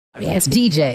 Yes, DJ.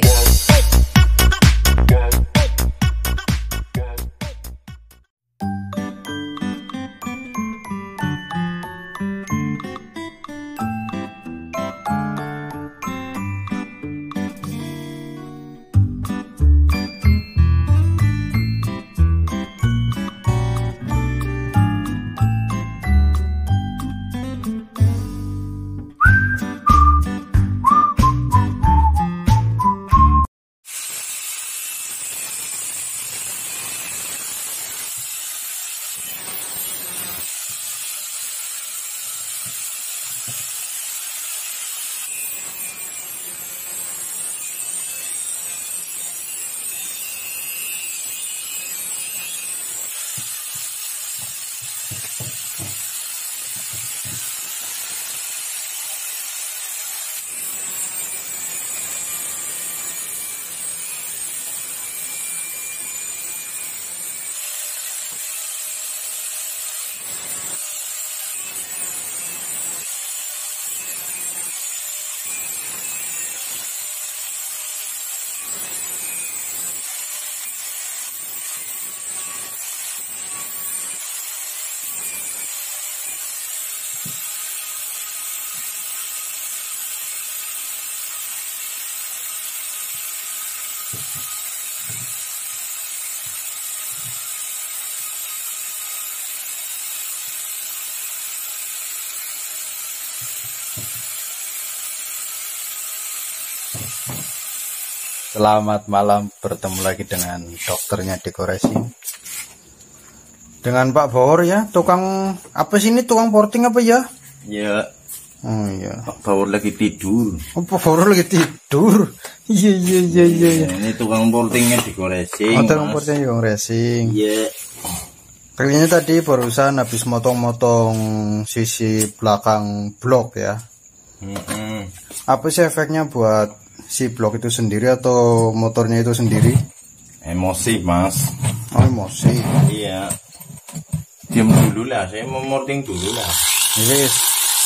Selamat malam, bertemu lagi dengan dokternya dekorasi dengan Pak Bawor ya. Tukang apa sih ini, tukang porting apa ya? Ya. Oh iya. Pak Bawor lagi tidur. Oh, Pak Bawor lagi tidur. Iya. Ini tukang portingnya dekorasi. Oh, tukang porting yang racing. Iya. Kayaknya tadi barusan habis motong-motong sisi belakang blok ya. Apa sih efeknya buat si blok itu sendiri atau motornya itu sendiri? Emosi, Mas. Oh, emosi. Iya. Diam dulu lah, saya mau morting dulu lah. Yes.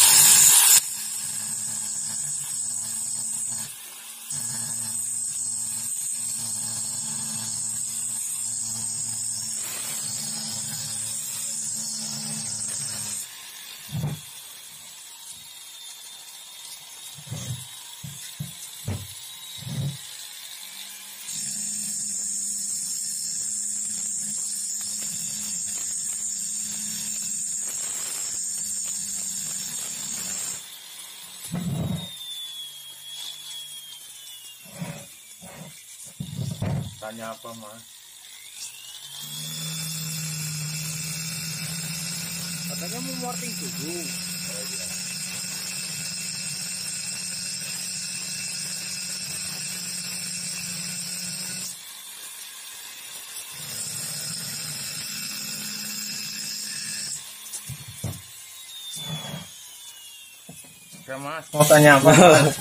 Tanya apa, Mas? Katanya mau morting dulu. Oh iya. Oke, Mas. Mau tanya apa?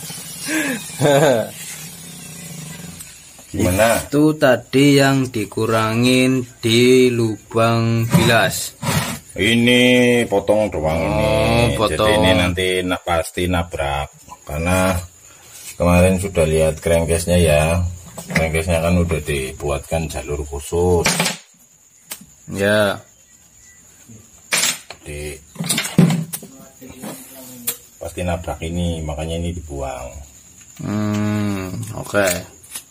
Gimana? Itu tadi yang dikurangin di lubang bilas. Ini potong doang ini. Potong. Jadi ini nanti pasti nabrak. Karena kemarin sudah lihat crankcase-nya ya. Crankcase-nya kan udah dibuatkan jalur khusus. Ya. Jadi pasti nabrak ini, makanya ini dibuang. Oke.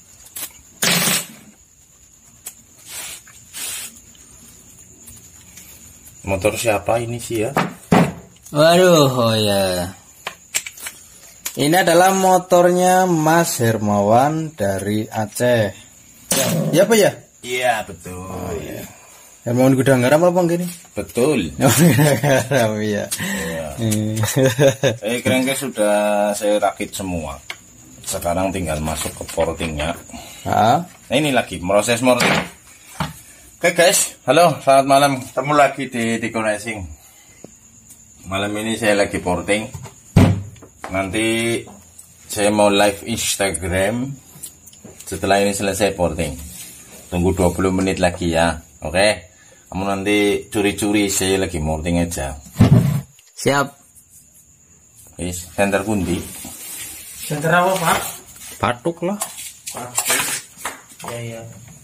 Motor siapa ini sih ya? Waduh, oh ya. Ini adalah motornya Mas Hermawan dari Aceh. Ya apa ya? Iya, betul. Oh iya. Hermawan Gudang Garam apa gini? Betul. Garam ya. Crankcase sudah saya rakit semua. Sekarang tinggal masuk ke portingnya. Ah? Nah, ini lagi proses morting. Oke guys, halo, selamat malam. Ketemu lagi di Diko Racing. Malam ini saya lagi porting. Nanti saya mau live Instagram setelah ini selesai porting. Tunggu 20 menit lagi ya. Oke. Kamu nanti curi-curi, saya lagi morting aja. Siap. Wis, center pundi? Center apa, Pak? Patuk lah. Ya.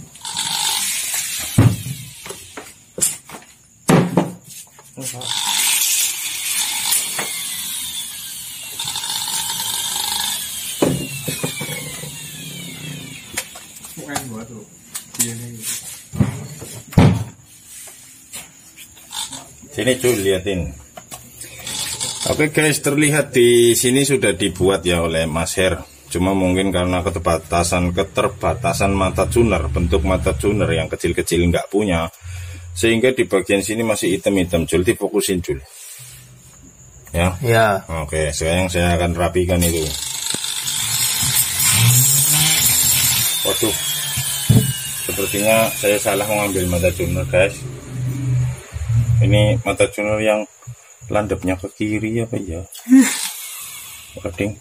Sini cuy, liatin. Oke guys, terlihat di sini sudah dibuat ya oleh Mas Her. Cuma mungkin karena keterbatasan mata tuner, bentuk mata tuner yang kecil-kecil nggak punya, sehingga di bagian sini masih hitam-hitam. Jul, difokusin Jul. Ya. Ya. Oke, sekarang saya akan rapikan itu. Waduh, sepertinya saya salah mengambil mata tuner guys. Ini mata tuner yang landepnya ke kiri apa ya? Waduh.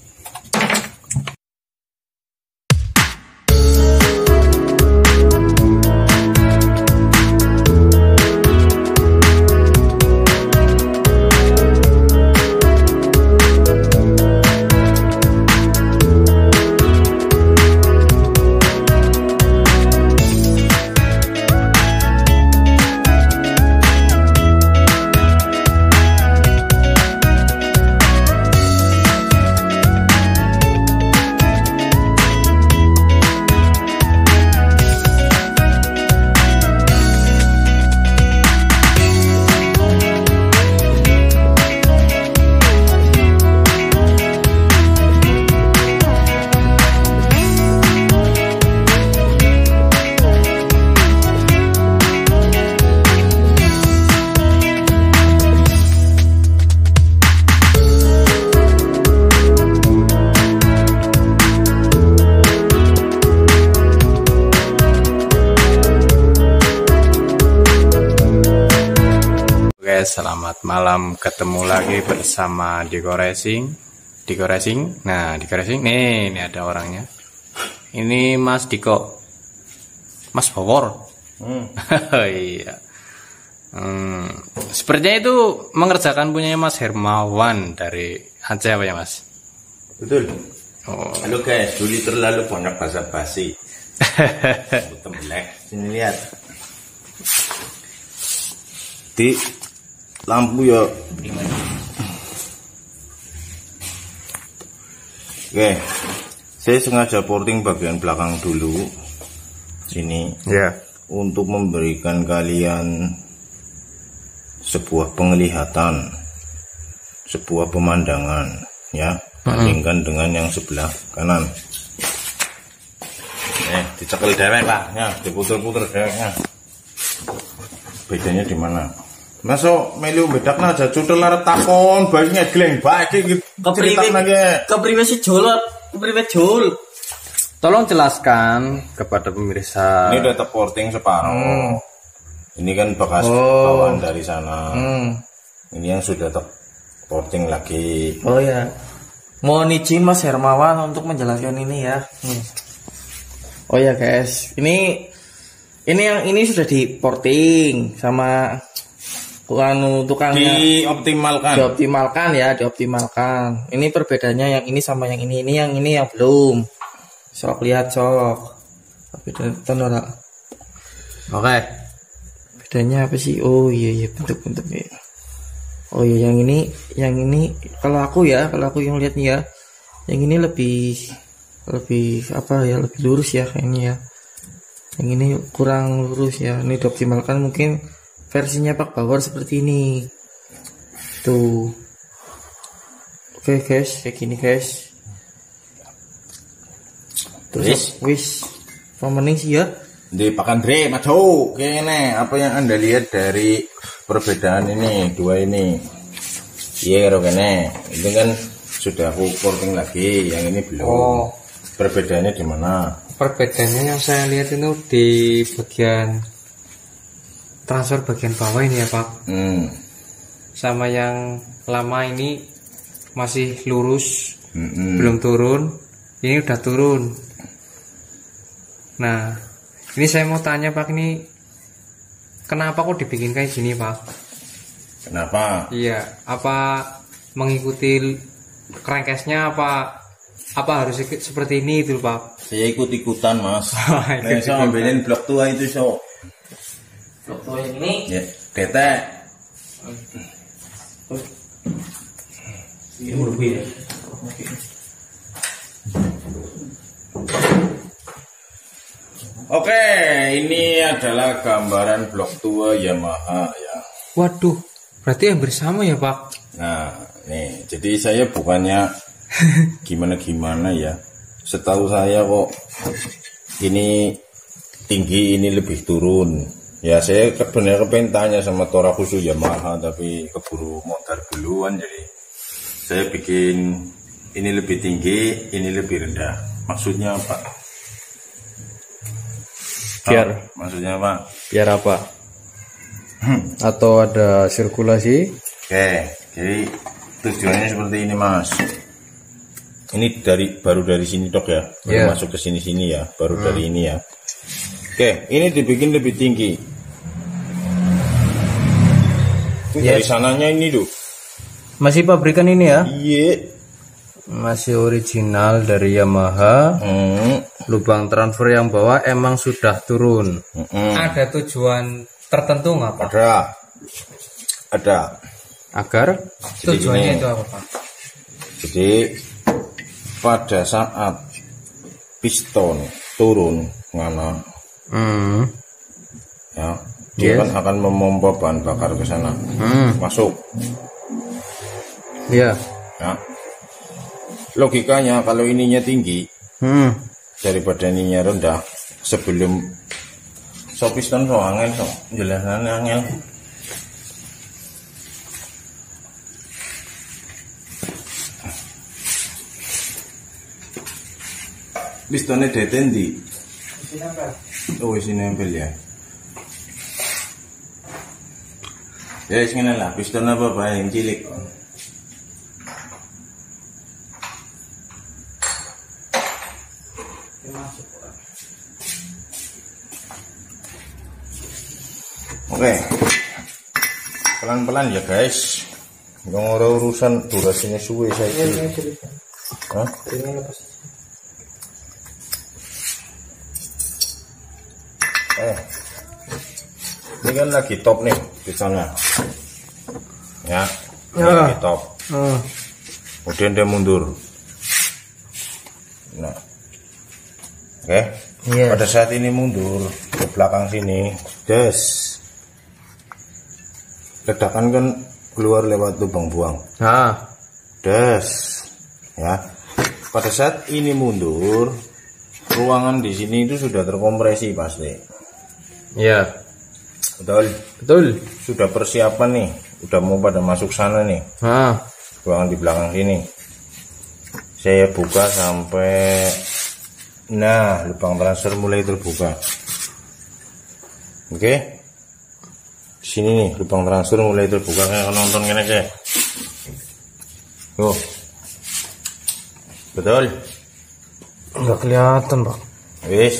Selamat malam, ketemu lagi bersama Diko Racing. Nah, Diko Racing nih, ini ada orangnya. Ini Mas Diko, Mas Bawor. Iya. Sepertinya itu mengerjakan punya Mas Hermawan dari Aceh apa ya Mas? Betul. Oh. Halo guys, dulu terlalu banyak basa-basi. Tembelek. Sini lihat. Di lampu ya. Oke, saya sengaja porting bagian belakang dulu sini Ya. untuk memberikan kalian sebuah penglihatan, sebuah pemandangan ya, bandingkan dengan yang sebelah kanan. Dicekel dewek lah ya, diputer-puter deweknya. Bedanya di mana? Masuk melu bedakna aja cutel arep takon bae ngegleng bae iki Kepriwe sih Jul? Kepriwe Jul? Tolong jelaskan kepada pemirsa. Ini udah terporting separuh. Ini kan bekas bawaan dari sana. Ini yang sudah terporting lagi. Oh ya. Mohon izin Mas Hermawan untuk menjelaskan ini ya. Oh ya guys, ini yang ini sudah diporting sama tukangnya, dioptimalkan. Ini perbedaannya yang ini sama yang ini yang belum. Sok lihat sok. Beda Oke. Bedanya apa sih? Oh iya bentuk-bentuknya. Oh iya yang ini kalau aku yang lihat nih ya, yang ini lebih apa ya, lebih lurus ya kayaknya ya. Yang ini kurang lurus ya. Ini dioptimalkan mungkin versinya Pak Bawor seperti ini. Tuh. Oke guys, kayak gini guys. Terus wis pemening sih ya. Di Pak Andre, Maco, kene apa yang Anda lihat dari perbedaan ini, dua ini? Iya, kene. Itu kan sudah aku porting lagi, yang ini belum. Oh. Perbedaannya di mana? Perbedaannya yang saya lihat itu di bagian transfer bagian bawah ini ya Pak. Sama yang lama ini masih lurus, belum turun. Ini udah turun. Nah, ini saya mau tanya Pak, ini kenapa kok dibikin kayak gini Pak? Kenapa? Iya, apa mengikuti crankcase-nya apa apa harus seperti ini itu Pak? Saya ikut-ikutan Mas. Ikut-ikutan. Nah, saya ambilin blok tua itu Blok tua ini. Ya, detek. Ini lebih ya. Oke, ini adalah gambaran blok tua Yamaha ya. Waduh, berarti yang bersama ya Pak? Nah, nih, jadi saya bukannya gimana-gimana ya. Setahu saya kok ini tinggi, ini lebih turun. Ya saya benar kepengen tanya sama Tora khusus Yamaha, tapi keburu modar duluan, jadi saya bikin ini lebih tinggi, ini lebih rendah. Maksudnya apa? Biar Maksudnya apa? biar apa? Atau ada sirkulasi? Oke, jadi tujuannya seperti ini Mas. Ini baru dari sini dok ya, baru Yeah. masuk ke sini ya, baru dari ini ya. Oke, ini dibikin lebih tinggi. Ini dari sananya ini tuh. Masih pabrikan ini ya? Iya. Masih original dari Yamaha. Lubang transfer yang bawah emang sudah turun. Ada tujuan tertentu nggak Pak? Ada. Agar Jadi Tujuannya gini. itu apa Pak? Jadi pada saat piston turun ngana, ya, dia Yes. kan akan memompa bahan bakar ke sana, masuk, ya. ya. Logikanya kalau ininya tinggi daripada ininya rendah, sebelum piston so angin so jelasan angin. Pistonnya detendi. Oh, isi nempel ya. Ya, sini lah. Piston apa yang cilik. Oke. Pelan-pelan ya guys. Yang orang urusan durasinya suwe saya. Hah? Ini kan lagi top nih pistonnya, ya, ini lagi top. Kemudian dia mundur. Nah, oke. Yes. Pada saat ini mundur ke belakang sini, ledakan kan keluar lewat lubang buang, ya. Pada saat ini mundur, ruangan di sini itu sudah terkompresi pasti. Ya. Betul. Sudah persiapan nih, udah mau pada masuk sana nih. Ruangan di belakang sini. Saya buka sampai, nah, lubang transfer mulai terbuka. Oke. Sini nih, lubang transfer mulai terbuka, kayak nonton gini aja. Tuh. Betul. Nggak kelihatan Pak. Wis.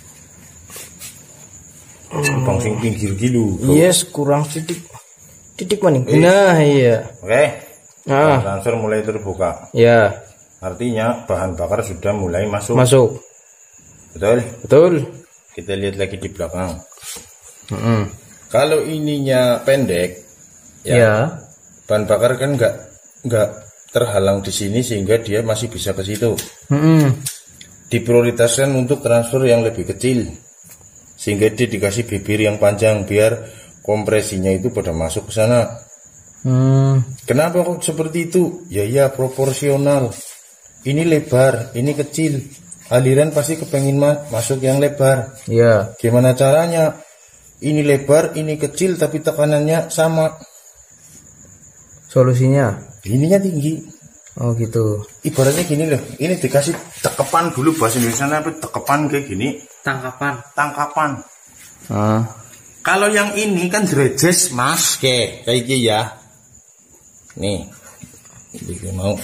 Lubang sing pinggir gitu. Yes, kurang titik maning. Nah, iya. Oke. Lubang transfer mulai terbuka. Ya, Artinya bahan bakar sudah mulai masuk. masuk. Betul. Kita lihat lagi di belakang. Kalau ininya pendek, Ya. bahan bakar kan nggak terhalang di sini sehingga dia masih bisa ke situ. Diprioritaskan untuk transfer yang lebih kecil sehingga dia dikasih bibir yang panjang biar kompresinya itu pada masuk ke sana. Kenapa kok seperti itu? Ya proporsional. Ini lebar, ini kecil. Aliran pasti kepengin masuk yang lebar. Ya. Gimana caranya? Ini lebar, ini kecil, tapi tekanannya sama. Solusinya. Ininya tinggi. Oh gitu. Ibaratnya gini loh. Ini dikasih tekepan dulu, bahasa Indonesia apa? Tekepan kayak gini. Tangkapan. Kalau yang ini kan drejes mas, kayak gini ya. Nih, ini mau.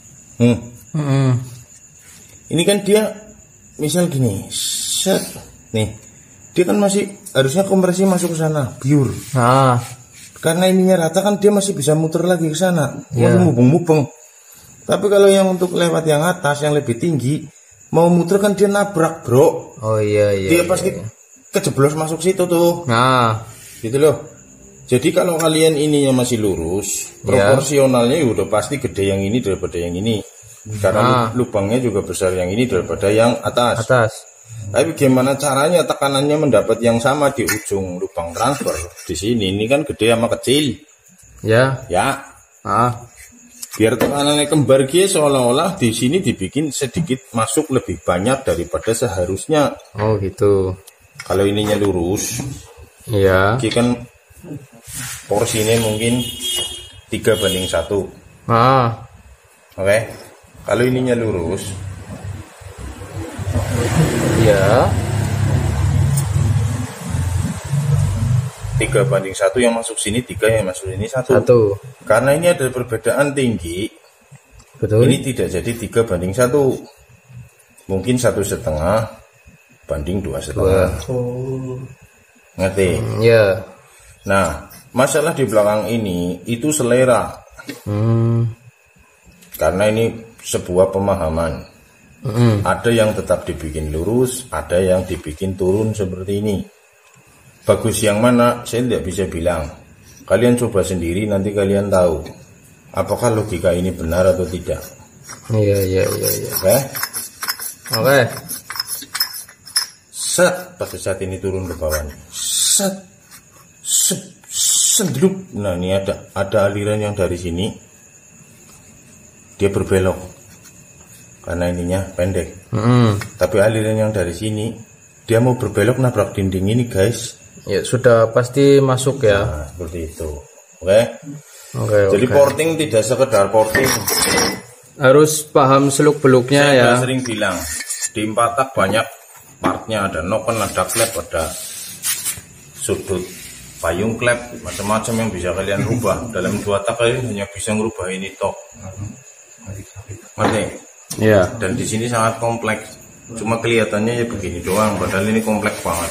Ini kan dia, misal gini, set, nih, dia kan masih harusnya kompresi masuk ke sana, biur. Karena ininya rata kan dia masih bisa muter lagi ke sana, Ya. mubeng-mubeng. Tapi kalau yang untuk lewat yang atas yang lebih tinggi, mau muter kan dia nabrak, bro. Oh iya. Dia pasti kejeblos masuk situ tuh. Nah, Gitu loh. Jadi kalau kalian ininya masih lurus, proporsionalnya udah pasti gede yang ini daripada yang ini. Karena lubangnya juga besar yang ini daripada yang atas. Tapi gimana caranya tekanannya mendapat yang sama di ujung lubang transfer? Di sini ini kan gede sama kecil. Ya. Biar tekanannya kembar dia seolah-olah di sini dibikin sedikit masuk lebih banyak daripada seharusnya. Oh gitu. Kalau ininya lurus, Iya. dia kan porsinya mungkin 3:1. Oke. Kalau ininya lurus, Iya. 3:1 yang masuk sini, 3 yang masuk sini, 1. Karena ini ada perbedaan tinggi. Betul. Ini tidak jadi 3:1. Mungkin 1,5 banding 2,5. Ngerti? Iya. Nah, masalah di belakang ini itu selera. Karena ini sebuah pemahaman. Ada yang tetap dibikin lurus, ada yang dibikin turun seperti ini. Bagus yang mana saya tidak bisa bilang. Kalian coba sendiri, nanti kalian tahu apakah logika ini benar atau tidak. Iya. Oke. Set, pada saat ini turun ke bawah nih. Sendrup. Nah, ini ada aliran yang dari sini dia berbelok karena ininya pendek. Tapi aliran yang dari sini dia mau berbelok nabrak dinding ini, guys. Ya sudah pasti masuk ya. Nah, seperti itu. Oke. Jadi porting tidak sekedar porting. Harus paham seluk beluknya ya. Saya sering bilang di 4 tak banyak partnya, ada noken, ada klep, ada sudut payung klep, macam-macam yang bisa kalian rubah. Dalam 2 tak kalian hanya bisa merubah ini tok. Ngerti? Iya. Dan di sini sangat kompleks. Cuma kelihatannya ya begini doang, padahal ini kompleks banget.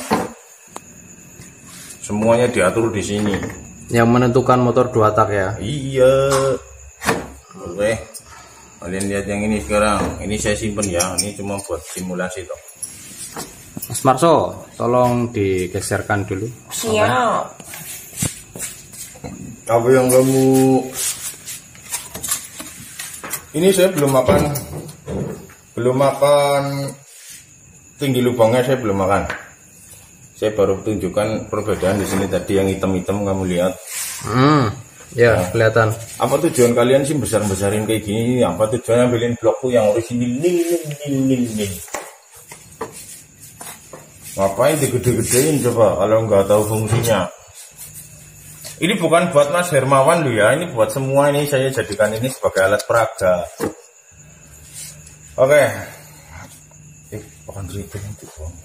Semuanya diatur di sini. Yang menentukan motor 2 tak ya. Iya. Oke. Kalian lihat yang ini sekarang. Ini saya simpen ya. Ini cuma buat simulasi toh. Mas Marso, tolong digeserkan dulu. Siap. Apa yang kamu... Ini saya belum makan tinggi lubangnya, saya belum makan. Saya baru tunjukkan perbedaan di sini tadi yang hitam-hitam kamu lihat. Ya, kelihatan. Apa tujuan kalian sih besar-besarin kayak gini? Apa tujuannya ambilin blokku yang orisinil nih? Ngapain digede-gedein coba kalau nggak tahu fungsinya? Ini bukan buat Mas Hermawan loh ya, ini buat semua. Ini saya jadikan ini sebagai alat peraga. Oke. Bukan cerita itu.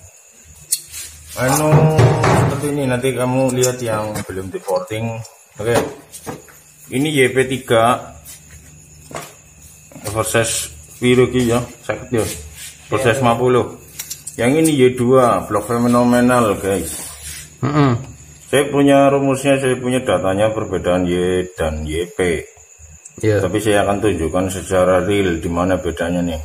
Seperti ini nanti kamu lihat yang belum di porting. Oke. Ini YP3 proses Viruki ya, sakit ya. Proses 50. Yang ini Y2 blok fenomenal, guys. Saya punya rumusnya, saya punya datanya perbedaan Y dan YP. Tapi saya akan tunjukkan secara real di mana bedanya nih.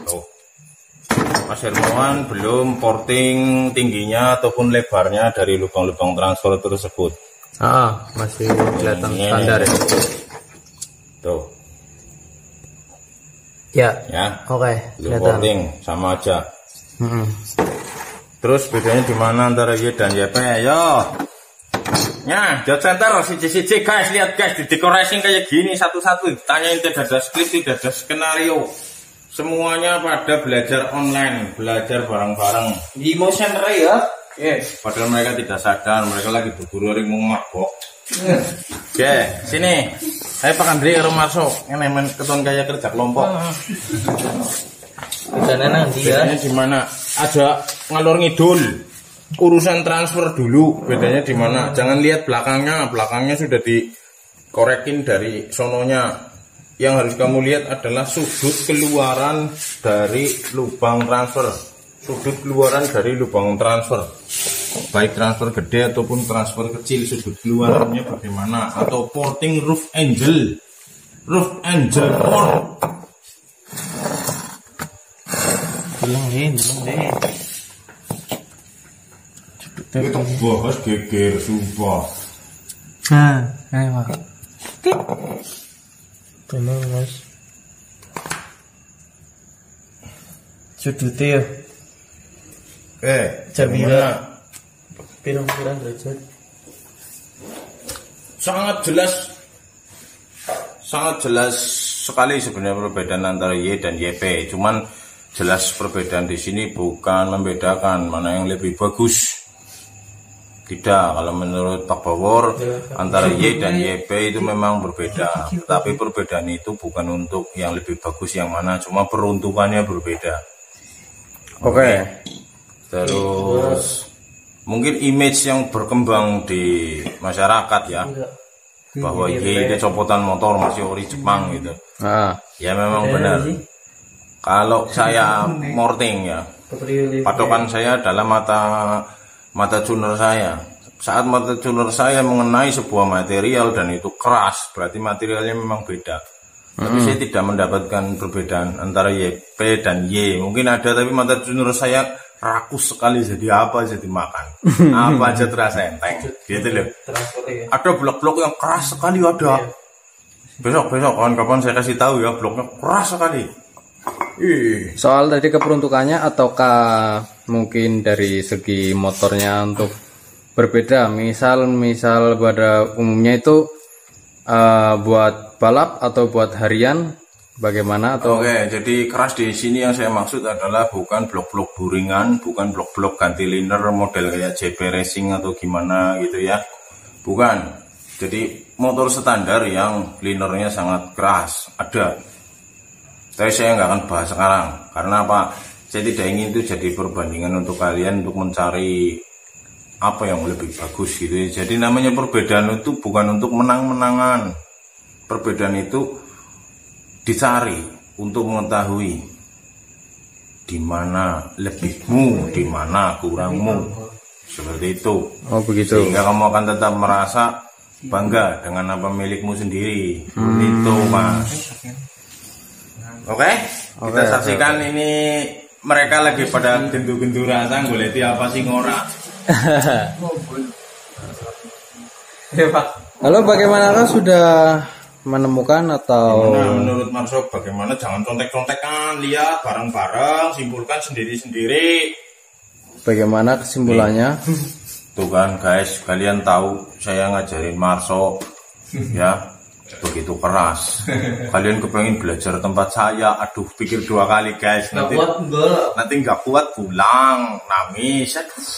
Mas Hermawan belum porting tingginya ataupun lebarnya dari lubang-lubang transfer tersebut. Masih kelihatan standar ya. Tuh. Ya. Belum porting sama aja. Terus bedanya di mana antara Y dan YP? Ayo. Nah, jod center siji-siji guys, lihat guys, di dekorasi kayak gini satu-satu. Tanyain tidak ada skrip, tidak ada skenario. Semuanya pada belajar online, belajar bareng-bareng. Di motion ray ya. Padahal mereka tidak sadar, mereka lagi berburu ring mabok. Oke, sini. Saya Pak Andri karo masuk. Ini keton kaya kerja kelompok. Bedanya di mana? Ada ngalor ngidul. Urusan transfer dulu. Bedanya di mana? Jangan lihat belakangnya. Belakangnya sudah dikorekin dari sononya. Yang harus kamu lihat adalah sudut keluaran dari lubang transfer. Sudut keluaran dari lubang transfer. Baik transfer gede ataupun transfer kecil, sudut keluarannya bagaimana? Atau porting roof angel port. deleng deh. Itu bahas geger sumpah. Nah, ayo Mas. Bener Mas. Sudutnya ya. Jamila. Pirang-pirang derajat. Sangat jelas sekali sebenarnya perbedaan antara Y dan YP. Cuman jelas perbedaan di sini bukan membedakan mana yang lebih bagus. Tidak, kalau menurut Pak Bawor antara Y dan YP itu memang berbeda. Tapi perbedaan itu bukan untuk yang lebih bagus yang mana, cuma peruntukannya berbeda. Oke. Terus mungkin image yang berkembang di masyarakat ya, bahwa Y ini copotan motor masih ori Jepang gitu. Ya memang benar. Kalau saya morting ya, patokan saya adalah mata tuner saya. Saat mata tuner saya mengenai sebuah material dan itu keras, berarti materialnya memang beda. Tapi saya tidak mendapatkan perbedaan antara YP dan Y. Mungkin ada, tapi mata tuner saya rakus sekali, jadi apa aja dimakan, apa aja terasa enteng, gitu loh. Ada blok-blok yang keras sekali ada. Besok kawan-kawan saya kasih tahu ya, bloknya keras sekali. Soal tadi keperuntukannya ataukah mungkin dari segi motornya untuk berbeda? Misal pada umumnya itu buat balap atau buat harian, bagaimana? Atau Oke, jadi keras di sini yang saya maksud adalah bukan blok-blok buringan, bukan blok-blok ganti liner model kayak JP Racing atau gimana gitu ya. Bukan. Jadi motor standar yang linernya sangat keras ada. Tapi saya nggak akan bahas sekarang, karena apa? Saya tidak ingin itu jadi perbandingan untuk kalian untuk mencari apa yang lebih bagus gitu. Jadi namanya perbedaan itu bukan untuk menang-menangan. Perbedaan itu dicari untuk mengetahui di mana lebihmu, di mana kurangmu, seperti itu. Oh begitu. Sehingga kamu akan tetap merasa bangga dengan apa milikmu sendiri. Itu Mas. Oke, kita saksikan ini mereka lagi pada gendu-gendu rasa goleti apa sih ngora. Halo, bagaimanakah sudah menemukan atau menurut Marso bagaimana? Jangan contek-contekan, lihat bareng-bareng, simpulkan sendiri-sendiri. bagaimana kesimpulannya? Tuh kan guys, kalian tahu saya ngajarin Marso ya begitu keras. Kalian kepengen belajar tempat saya, aduh pikir 2 kali guys. Nanti nggak kuat pulang nangis.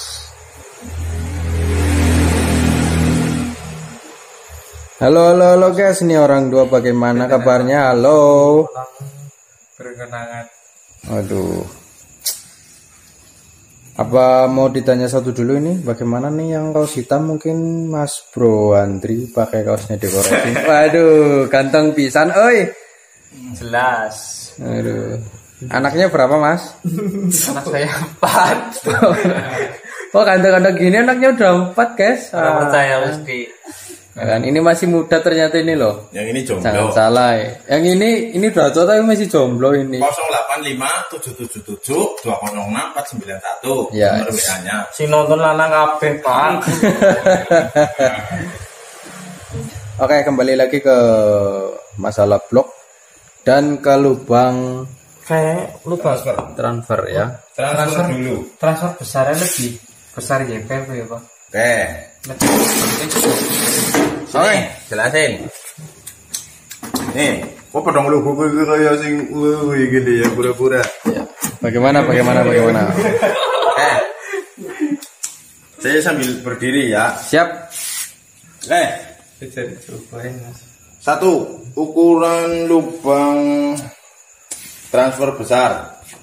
Halo guys, ini orang 2 bagaimana kabarnya? Halo. Berkenangan. Aduh. Apa mau ditanya satu dulu ini? Bagaimana nih yang kaos hitam mungkin Mas Bro Andri pakai kaosnya dekorasi. Waduh, ganteng pisan, oi. Jelas. Aduh. Anaknya berapa, Mas? Anak saya 4. Oh, ganteng-ganteng gini anaknya udah 4, guys. Percaya mesti. Kan ini masih muda ternyata ini loh. Yang ini jomblo. Jangan salah. Yang ini udah tua tapi masih jomblo ini. 085 777 206 491. Ya. Nomor WA-nya. Si nonton lanang kabeh, Pak. Oke, kembali lagi ke masalah blok dan ke lubang Kayak lupa transfer ya. Transfer dulu. transfer besarnya lebih besar YP apa ya, Pak? Oke. Oke, jelasin. Nih, kok pedang lu gue kayak sing gini ya pura-pura. Bagaimana? Saya sambil berdiri ya. Siap. Cobain, Mas. 1. Ukuran lubang transfer besar.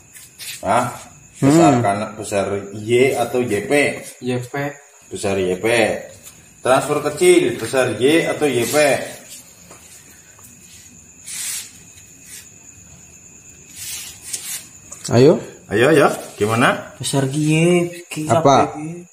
Besar karena besar Y atau YP. YP. Besar YP. Transfer kecil besar Y atau YP. Ayo. Gimana? Besar Y. Apa?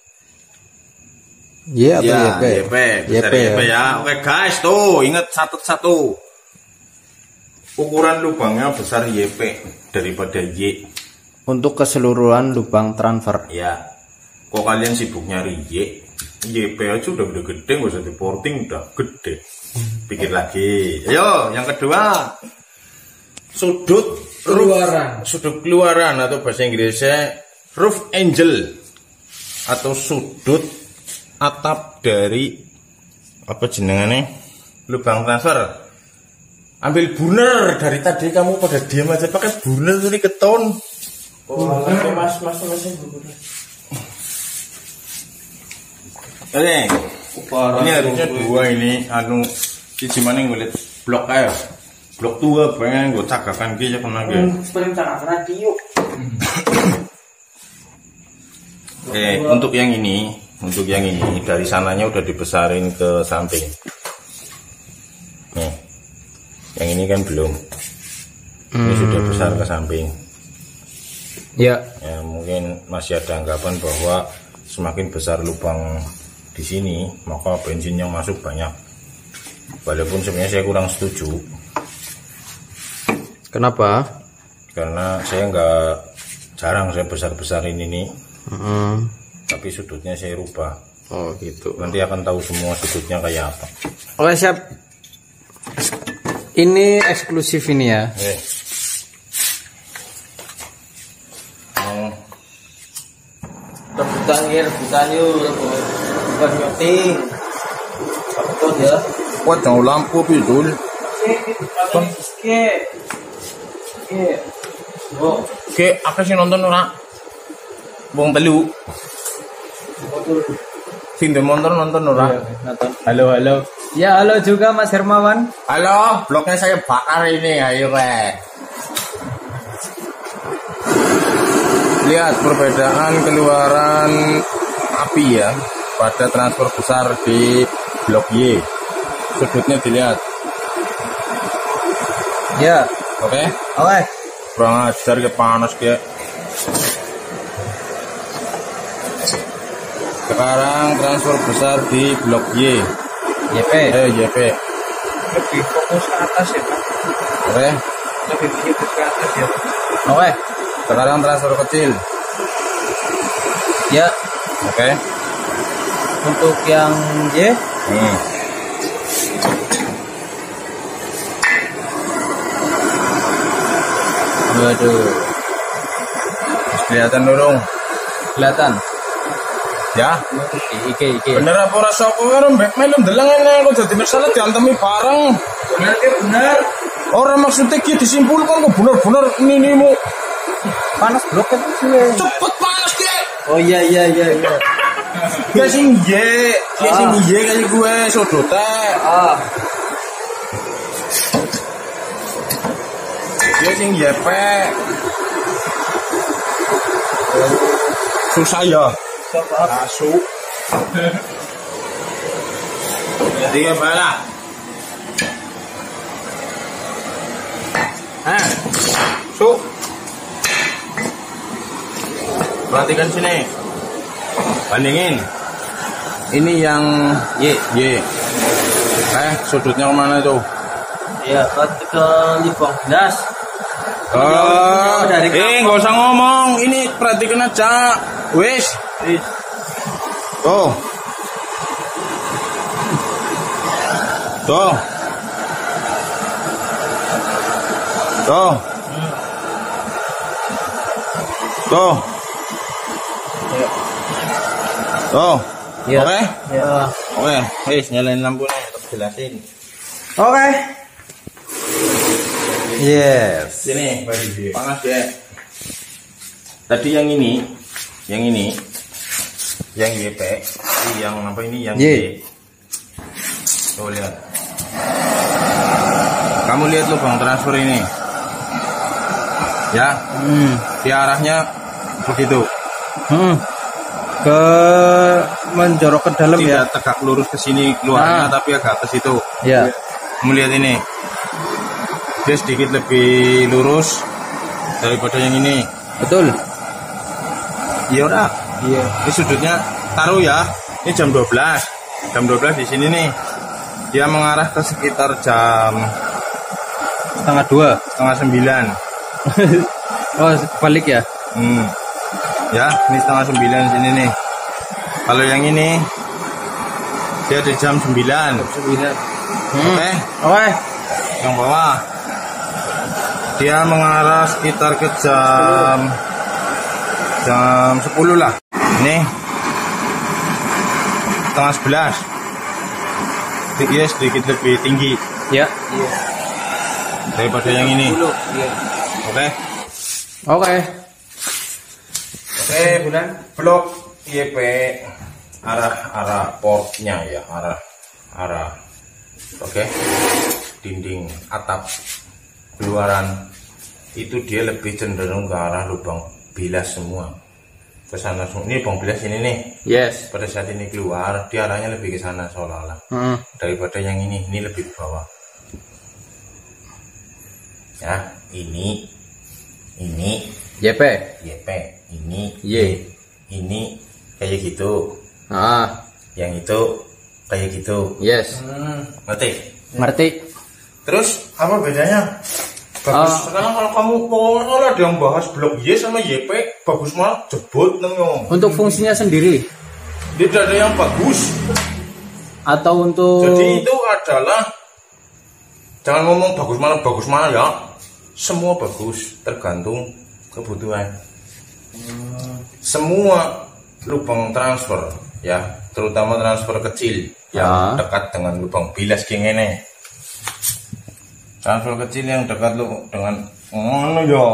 Y atau Ya, YP? Besar YP ya. Oke guys, tuh ingat satu. Ukuran lubangnya besar YP daripada Y. untuk keseluruhan lubang transfer. Ya. Kok kalian sibuk nyari YP aja udah gede-gede, nggak usah di porting udah gede. Pikir lagi. Ayo, yang kedua. Sudut keluaran atau bahasa Inggrisnya roof angle atau sudut atap dari apa jenengannya lubang transfer. Ambil burner, dari tadi kamu pada diam aja pakai burner tadi keton. Oh, mas. Ini harusnya dua ini siji maning ngeliat blok aja. Blok tua pengen gue cakakan ki kena ki. Sering cakap radio. Untuk yang ini dari sananya udah dibesarin ke samping. Nih. Yang ini kan belum. Ini sudah besar ke samping. Ya. Ya, mungkin masih ada anggapan bahwa semakin besar lubang di sini, maka bensin yang masuk banyak. Walaupun sebenarnya saya kurang setuju. Kenapa? Karena saya jarang saya besar-besarin ini. Tapi sudutnya saya rubah. Oh gitu. Nanti akan tahu semua sudutnya kayak apa. Oke siap. Ini eksklusif ini ya. Rebutan yuk, bukan nyuting. Betul ya. Wah, jangan lampu bidul. Oke, apa sih nonton ora? Wong telu. Sing nonton ora? Halo. Ya halo juga Mas Hermawan. Halo, blognya saya bakar ini, ayo Lihat perbedaan keluaran api ya pada transfer besar di blok Y. Sudutnya dilihat. Ya. Oke. Kurang ajar ke panas ke. Sekarang transfer besar di blok Y. YP. Lebih fokus ke atas ya Pak. Oke. Lebih fokus ke atas ya. Oke. Sekarang transfer kecil. Ya. Oke. Untuk yang Y. Waduh. Kelihatan dorong. Kelihatan. Ya. Iki. Bener apa rasa kowe rembek melu ndeleng kok dadi masalah diantemi bareng. Bener. Orang maksudnya ki disimpulkan kok bener-bener ninimu. Panas blok itu sih. Cepet panas ki. Oh iya. Kayak sing Y kali gue sodote. Dia sing YP. Susah ya. Masuk. Jadi apa? Perhatikan sini. Bandingin. Ini yang Y. Sudutnya kemana tuh? Ya, ke lubang gas. Nggak usah ngomong. Ini perhatikan aja. Wis. Tuh. Ya. Oke. Ya. Oke, wis nyalain lampunya, jelasin. Oke. Yes. Sini, panas ya. Tadi yang ini, yang YP, yang apa ini, yang Y. Tuh lihat. Kamu lihat lubang transfer ini, ya? Di arahnya begitu. Ke menjorok ke dalam Tidak ya. tegak lurus ke sini keluarnya, tapi agak ke situ. Ya. Kamu lihat ini. Dia sedikit lebih lurus daripada yang ini. Betul. Iya udah. Iya. Ini sudutnya taruh ya. Ini jam 12. Jam 12 di sini nih. Dia mengarah ke sekitar jam setengah 2. setengah 9. Oh, balik ya. Ya, ini setengah 9 sini nih. Kalau yang ini dia di jam 9. Oke. Yang bawah dia mengarah sekitar ke jam 10 lah. Ini setengah 11. Dia sedikit lebih tinggi. Ya. Daripada yang ini. Oke, blok YP arah portnya ya, arah. Oke. Dinding atap keluaran itu dia lebih cenderung ke arah lubang bilas semua. Ke sana semua. Ini lubang bilas ini nih. Yes. Pada saat ini keluar, dia arahnya lebih ke sana seolah-olah. Daripada yang ini lebih ke bawah. Ya, ini YP, ini Y. Ini kayak gitu. Yang itu kayak gitu. Yes. Ngerti. Terus apa bedanya? Bagus. Sekarang kalau ada yang bahas blok Y sama YP, bagus malah jebot nengong. Untuk fungsinya sendiri Tidak ada yang bagus. atau untuk Jadi itu adalah, jangan ngomong bagus mana ya. Semua bagus, tergantung kebutuhan. Semua lubang transfer ya, terutama transfer kecil yang dekat dengan lubang bilas kayak ini. Transfer kecil yang dekat dengan ya.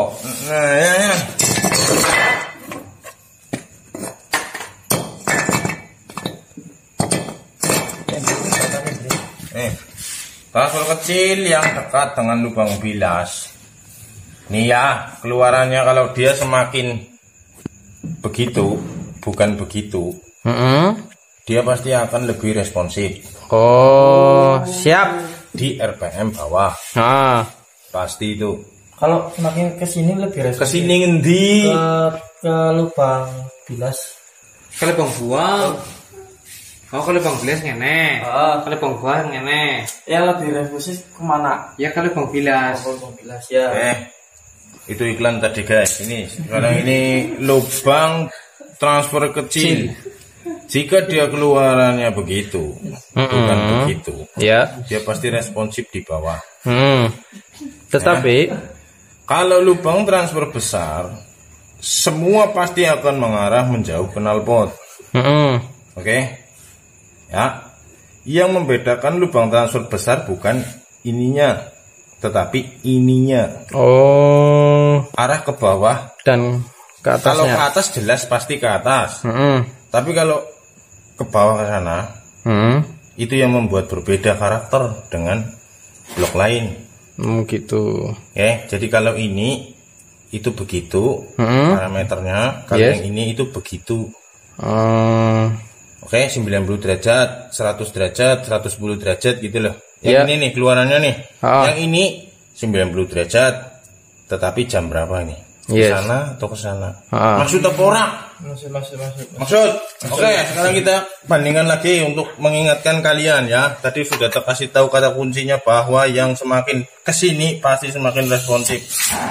Transfer kecil yang dekat dengan lubang bilas. Nih ya, keluarannya kalau dia semakin begitu, bukan begitu, dia pasti akan lebih responsif. Oh, siap. Di RPM bawah. Pasti itu. Kalau semakin kesini lebih responsif. Kesini ngendi? Ke lubang bilas. Ke lubang buang. Oh, ke lubang bilas ngene. Ke lubang buang ngene. Yang lebih responsif kemana? Ya ke lubang bilas. Lubang bilas ya. Itu iklan tadi guys. Ini sekarang ini lubang transfer kecil. Jika dia keluarannya begitu, bukan begitu, Ya. dia pasti responsif di bawah. Tetapi Kalau lubang transfer besar, semua pasti akan mengarah menjauh knalpot. Oke? Ya. Yang membedakan lubang transfer besar bukan ininya, tetapi ininya. oh, Arah ke bawah. dan ke Kalau ke atasnya. atas jelas pasti ke atas. Tapi kalau ke bawah ke sana, itu yang membuat berbeda karakter dengan blok lain. Gitu. Oke, jadi kalau ini itu begitu parameternya, kalau Yes. yang ini itu begitu. Oh, Oke, 90 derajat, 100 derajat, 110 derajat gitu loh. Yang Ya. ini nih keluarannya nih. Ah. Yang ini 90 derajat, tetapi jam berapa nih? Ke Yes. sana atau ke sana? Ah. Maksud apa ora? Maksud. Oke, sekarang kita bandingkan lagi untuk mengingatkan kalian ya. Tadi sudah terkasih tahu kata kuncinya bahwa yang semakin kesini pasti semakin responsif.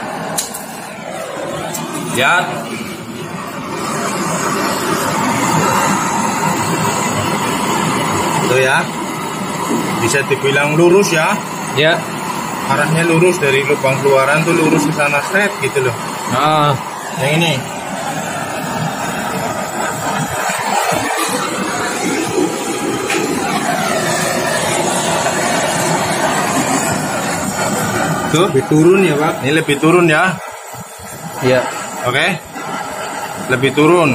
Ya. Tuh ya. Bisa dibilang lurus ya. ya. Arahnya lurus dari lubang keluaran tuh lurus ke sana straight gitu loh. Yang ini. Tuh, lebih turun ya, Pak. Ini lebih turun ya. Ya. Oke. Lebih turun.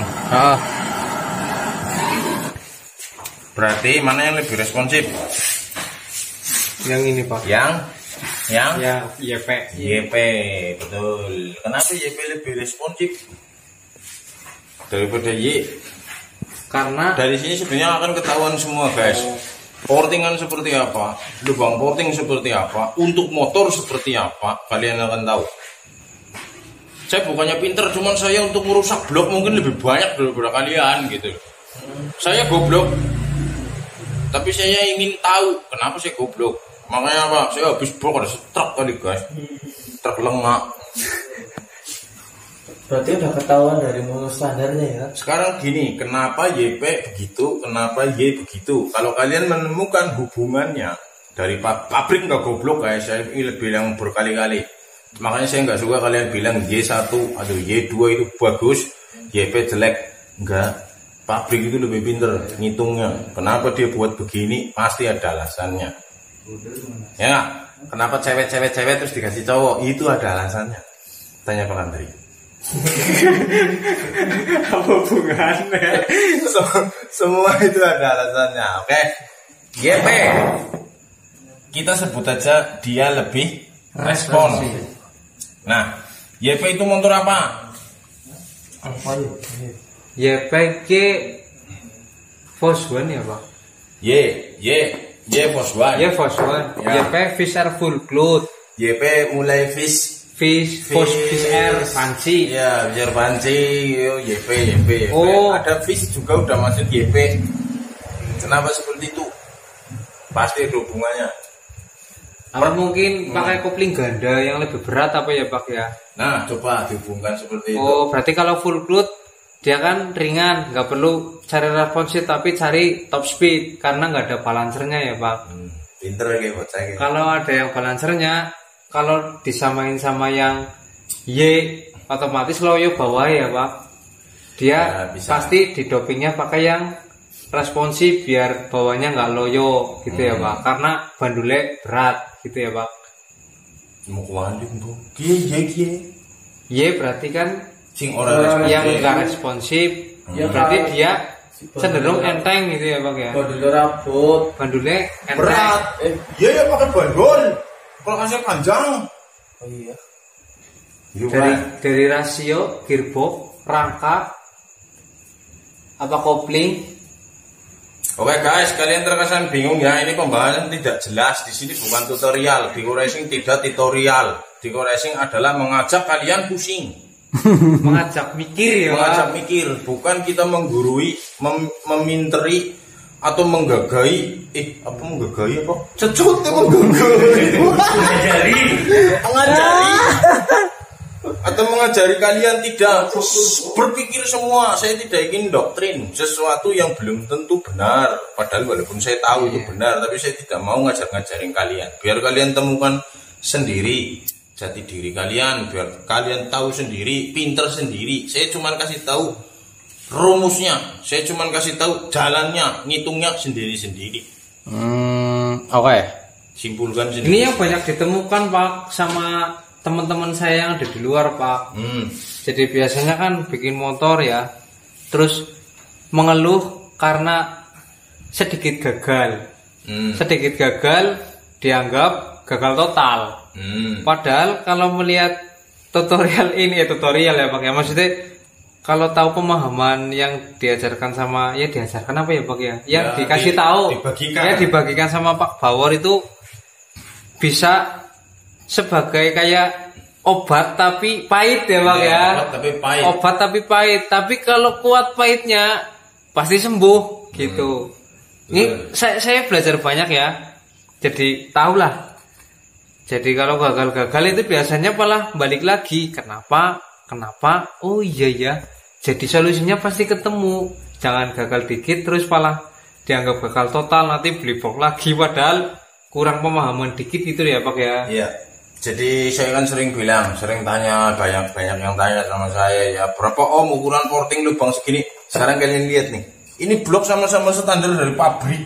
Berarti mana yang lebih responsif? Yang ini, Pak. Yang Ya, YP. YP, betul. Kenapa YP lebih responsif daripada Y? Karena Dari sini sebenarnya akan ketahuan semua guys. Portingan seperti apa, lubang porting seperti apa, untuk motor seperti apa, kalian akan tahu. Saya bukannya pinter, cuman saya untuk merusak blok mungkin lebih banyak daripada kalian gitu. Saya goblok, tapi saya ingin tahu kenapa saya goblok. Makanya apa? Saya habis blok ada setruk kali guys, truk lengak. Berarti udah ketahuan dari mulut standarnya ya. Sekarang gini, kenapa YP begitu, kenapa Y begitu? Kalau kalian menemukan hubungannya dari pabrik nggak goblok guys, saya ini bilang berkali-kali. Makanya saya nggak suka kalian bilang Y1 atau Y2 itu bagus, YP jelek. Enggak, pabrik itu lebih pinter ngitungnya. Kenapa dia buat begini? Pasti ada alasannya. Ya, kenapa cewek terus dikasih cowok? Itu ada alasannya. Tanya Pak Andri. Apa hubungannya? Semua itu ada alasannya. Oke. YP. Kita sebut aja dia lebih respon. Nah, YP itu motor apa? Apa ya? YPG Foswan ya Pak? Y Foswan. Ya Foswan. Ya. YP Fisher Full Cloud. YP mulai fish Air Fancy. Ya, biar Banci, YP. Oh. Ada fish juga udah masuk YP. Kenapa seperti itu? Pasti ada hubungannya. Apa mungkin pakai kopling ganda yang lebih berat apa ya Pak ya? Nah, coba dihubungkan seperti itu. Oh, berarti kalau full cloud dia kan ringan, nggak perlu cari responsif tapi cari top speed karena nggak ada balancernya ya Pak. Pinter kayak bocah gitu. Kalau ada yang balancernya, kalau disamain sama yang Y, otomatis loyo bawah ya Pak. Dia Ya, bisa. pasti di dopingnya pakai yang responsif biar bawahnya nggak loyo gitu ya Pak. Karena bandulnya berat gitu ya Pak. Mau kuanding tuh. Kie. Y berarti kan Sing orang yang nggak responsif, Ya, berarti Pak. dia cenderung enteng gitu ya Pak ya. Bandulnya rabut. Bandulnya enteng. berat. Iya pakai bandul. Kalau kasih panjang. Oh iya. Dari rasio gearbox, rangka, apa kopling. Oke guys, kalian terkesan bingung ya. Ini pembahasan tidak jelas. Di sini bukan tutorial. Dico Racing tidak tutorial. Dico Racing adalah mengajak kalian pusing, Mengajak mikir ya Pak. mengajak mikir. Bukan kita menggurui, meminteri atau menggagai. Apa menggagai apa? Cecut itu menggagai. Mengajari. Atau mengajari kalian tidak berpikir semua. Saya tidak ingin doktrin sesuatu yang belum tentu benar. Padahal walaupun saya tahu itu benar, tapi saya tidak mau ngajarin kalian. Biar kalian temukan sendiri jati diri kalian, biar kalian tahu sendiri, pinter sendiri. Saya cuma kasih tahu rumusnya, saya cuma kasih tahu jalannya, ngitungnya sendiri-sendiri. Oke. Simpulkan sendiri. Ini yang banyak ditemukan Pak sama teman-teman saya yang ada di luar Pak. Jadi biasanya kan bikin motor ya, terus mengeluh karena sedikit gagal. Sedikit gagal dianggap gagal total. Padahal kalau melihat tutorial ini ya tutorial ya Pak ya, maksudnya kalau tahu pemahaman yang diajarkan sama ya diajarkan apa ya Pak ya, yang Ya, dikasih tahu dibagikan. ya dibagikan sama Pak Bawor itu bisa sebagai kayak obat tapi pahit ya Pak ya. Obat tapi pahit. Obat tapi pahit. Tapi kalau kuat pahitnya pasti sembuh gitu. Ini saya belajar banyak ya. Jadi tahulah. Jadi kalau gagal-gagal itu biasanya malah balik lagi. Kenapa? Oh iya ya. Jadi solusinya pasti ketemu. Jangan gagal dikit terus malah dianggap gagal total, nanti beli box lagi padahal kurang pemahaman dikit gitu ya Pak ya. Iya. Jadi saya kan sering tanya, banyak yang tanya sama saya ya, berapa ukuran porting lubang segini. Sekarang kalian lihat nih, ini blok sama-sama standar dari pabrik.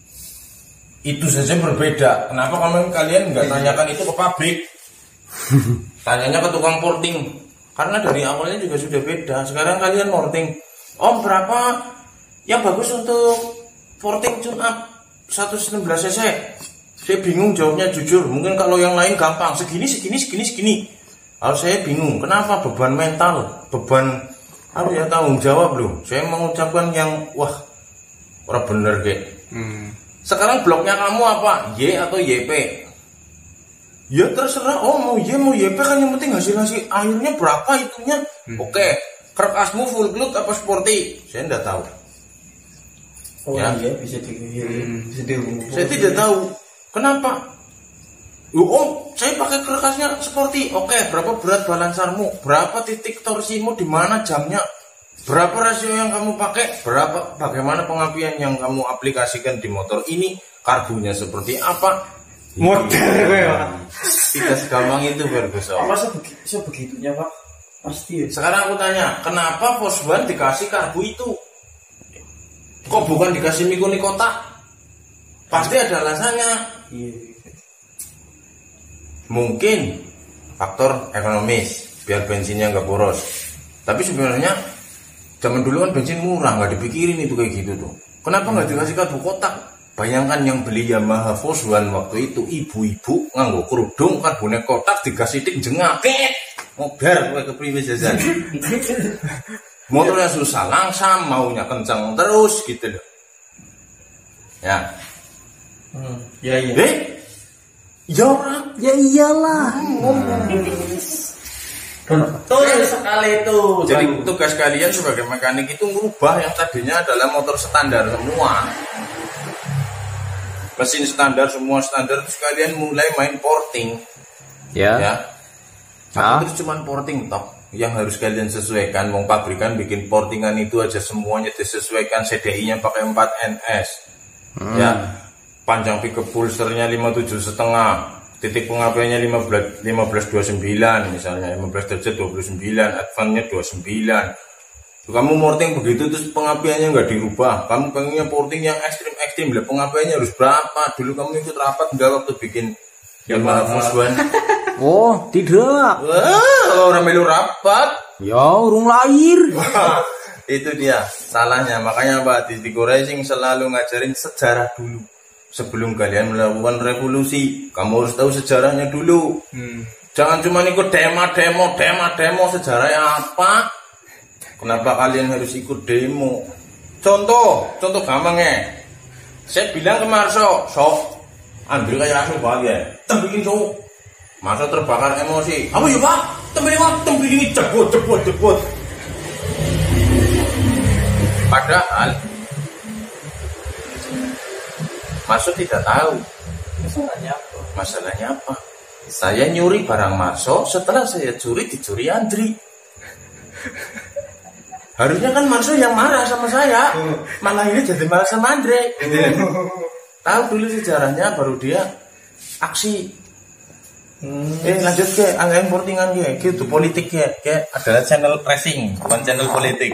Itu saja berbeda. Kenapa kalian nggak tanyakan itu ke pabrik? Tanyanya ke tukang porting. Karena dari awalnya juga sudah beda. Sekarang kalian porting, Om berapa yang bagus untuk porting tune up 116 cc? Saya bingung jawabnya jujur. Mungkin kalau yang lain gampang, segini. Kalau saya bingung, kenapa beban mental, beban apa ya, tanggung jawab loh. Saya mengucapkan yang wah, orang bener kayak. Sekarang bloknya kamu apa? Y atau YP? Ya terserah. Oh mau Y mau YP kan, yang penting hasil akhirnya berapa itunya. Oke. Kerkasmu full cloud apa sporty? Saya tidak tahu. Oh Ya. iya bisa dikirim. Bisa dihubungkan. Saya tidak tahu. Kenapa? Oh, saya pakai kerkasnya seperti, oke, berapa berat balansarmu, berapa titik torsimu, di mana jamnya, berapa rasio yang kamu pakai, bagaimana pengapian yang kamu aplikasikan di motor ini, karbunya seperti apa. Modern ya. Tidak segampang itu Ferguson. Masa sebegitunya Pak? Pasti. Sekarang aku tanya, kenapa Volkswagen dikasih karbu itu? Kok bukan dikasih mikuni kotak? Pasti ada alasannya. Iya. Mungkin faktor ekonomis, biar bensinnya nggak boros. Tapi sebenarnya zaman dulu kan bensin murah, nggak dipikirin itu kayak gitu tuh. Kenapa nggak dikasih karbu kotak? Bayangkan yang beli Yamaha Volkswagen waktu itu ibu-ibu nganggo kerudung, karbune kotak dikasih tik jengake. Ngobar kowe kepriwe jajan. Motornya susah langsam, maunya kencang terus gitu loh. Ya. Ya iya. Ya orang. Ya iyalah. Betul sekali itu. Jadi tugas kalian sebagai mekanik itu merubah yang tadinya adalah motor standar semua. Mesin standar semua standar, terus kalian mulai main porting. Ya. Itu cuma porting toh. Yang harus kalian sesuaikan, mau pabrikan bikin portingan itu aja semuanya disesuaikan, CDI-nya pakai 4 NS. Ya. Panjang pickup pulsernya 57,5, titik pengapiannya 1529 misalnya, 15 derajat 29, advance-nya 29. Kamu porting begitu terus pengapiannya nggak dirubah, kamu pengennya porting yang ekstrim, lah pengapiannya harus berapa? Dulu kamu ikut rapat nggak waktu bikin Yamaha Volkswagen? Oh, tidak. Wah, orang melu rapat. Ya, urung lahir. Itu dia salahnya. Makanya Pak di Racing selalu ngajarin sejarah dulu. Sebelum kalian melakukan revolusi, kamu harus tahu sejarahnya dulu. Jangan cuma ikut demo sejarahnya apa? Kenapa kalian harus ikut demo? Contoh gampang ya. Saya bilang ke Marso, Andri kayak asuh banget ya. Tembikin so. Marso terbakar emosi. Apa ya Pak? Tembikin jebot. Padahal Marso tidak tahu masalahnya apa. Saya nyuri barang Marso, setelah saya dicuri Andri. Harusnya kan Marso yang marah sama saya, malah ini jadi marah sama Andre. Tahu dulu sejarahnya baru dia aksi. Lanjut ke anggain portingan gitu politik kayak adalah channel racing bukan channel politik.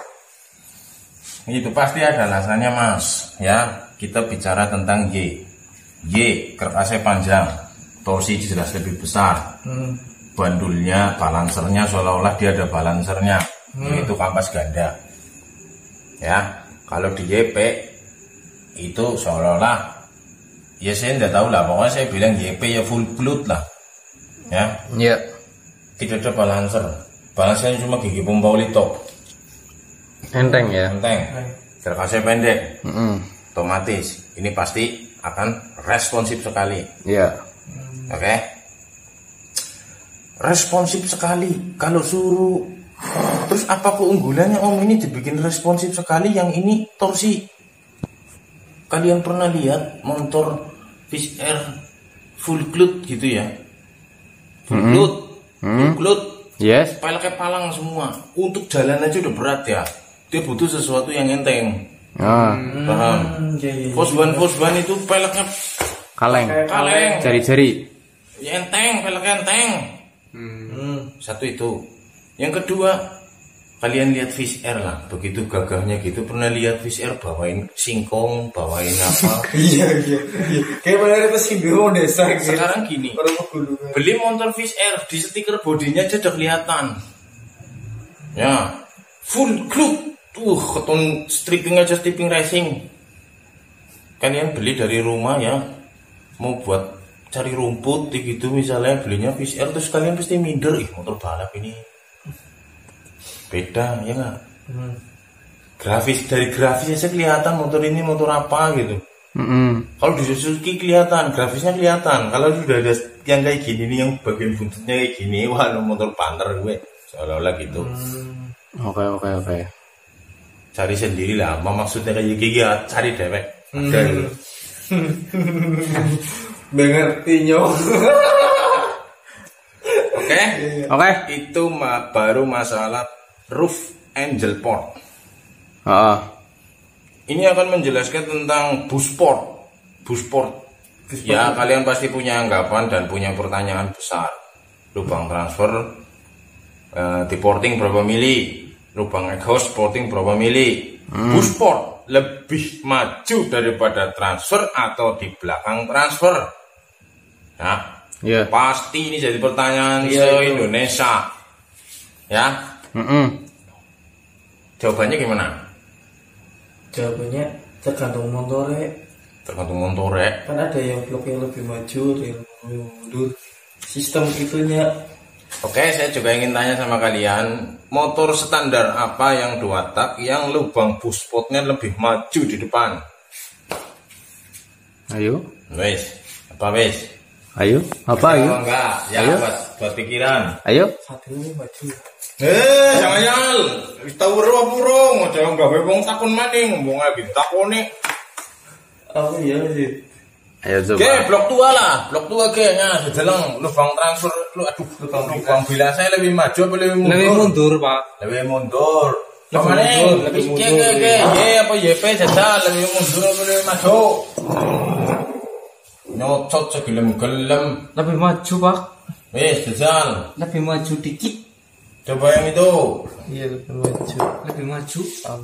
Itu pasti ada alasannya Mas ya. Kita bicara tentang Y kertasnya panjang, torsi jelas lebih besar, bandulnya, balancernya seolah-olah dia ada balancernya, yaitu kampas ganda. Ya, kalau di YP itu seolah-olah, ya saya tidak tahu lah, pokoknya saya bilang YP ya full blood lah, ya. Iya. Tidak ada balancernya cuma gigi pembauli top. Enteng ya. Enteng, kertasnya pendek. Otomatis ini pasti akan responsif sekali. Iya. Oke. Responsif sekali. Kalau suruh terus apa keunggulannya Om ini dibikin responsif sekali, yang ini torsi. Kalian pernah lihat motor Fish Air full cloth gitu ya? Full cloth. Yes. Peleknya palang semua. Untuk jalan aja udah berat ya. Dia butuh sesuatu yang enteng. Paham? Volkswagen itu peleknya Kaleng. Jari-jari. Ya, enteng, peleknya enteng. Satu itu. Yang kedua, kalian lihat Fish Air lah, begitu gagahnya gitu. Pernah lihat Fish Air bawain singkong, bawain apa? Iya. Kayak mana itu singgung desa. Sekarang gini, beli motor Fish Air di stiker bodinya aja udah kelihatan. Ya, full club. Keton stripping aja, stripping racing. Kalian beli dari rumah ya, mau buat cari rumput gitu misalnya, belinya Fish Air, terus kalian pasti minder, motor balap ini beda ya nggak? Dari grafisnya saya kelihatan motor ini motor apa gitu. Kalau di Suzuki kelihatan, grafisnya kelihatan. Kalau sudah ada yang kayak gini nih, yang bagian buntutnya kayak gini, wah motor panter gue seolah-olah gitu. Oke. Cari sendiri lah, apa maksudnya kayak gini ya, cari dewek. Ngerti nyok. Oke. Itu baru masalah roof angel port. Ini akan menjelaskan tentang busport. Ya, kalian pasti punya anggapan dan punya pertanyaan besar. Lubang transfer di porting berapa mili? Lubang exhaust porting berapa mili? Busport lebih maju daripada transfer atau di belakang transfer? Nah, pasti ini jadi pertanyaan se-Indonesia. Ya. Jawabannya gimana? Jawabannya tergantung motornya. Kan ada yang bloknya lebih maju, ada yang lebih mundur. Sistem itunya. Oke, saya juga ingin tanya sama kalian, motor standar apa yang 2 tak yang lubang buspotnya lebih maju di depan? Ayo. Apa wes? Ayo. Apa ayo? Enggak, ya Ayo. buat pikiran. Ayo. Satria maju. Jangan nyal. Wis tau weruh apa urung? Aja gawe wong takon maning, wong lagi takone. Oh iya sih. Ayo coba. Oke, blok tua kayaknya sejelang lubang transfer, lubang bilas saya lebih maju apa lebih mundur? Lebih mundur, Pak. Lebih mundur. Lebih mundur. Apa YP jajal lebih mundur apa lebih maju? Nyocot segelem-gelem. Lebih maju, Pak. Wes jajal. Lebih maju dikit. Coba yang itu. Iya, lebih maju.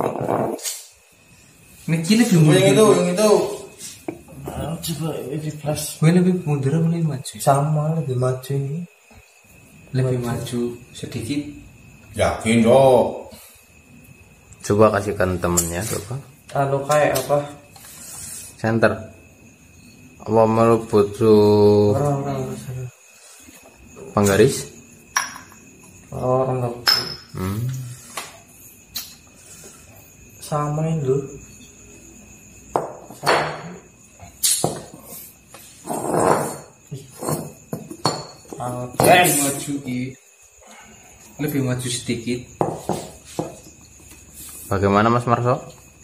Niki lebih Coba mundur. yang itu. Coba ini plus. Gue lebih mundur apa lebih maju? Sama, lebih maju ini. Lebih maju sedikit. Yakin dong. Coba kasihkan temennya coba. Kayak apa? Center. Apa mau butuh Orang sana. penggaris? Orang nggak. Samain dulu. Lebih maju sedikit. Bagaimana Mas Marso?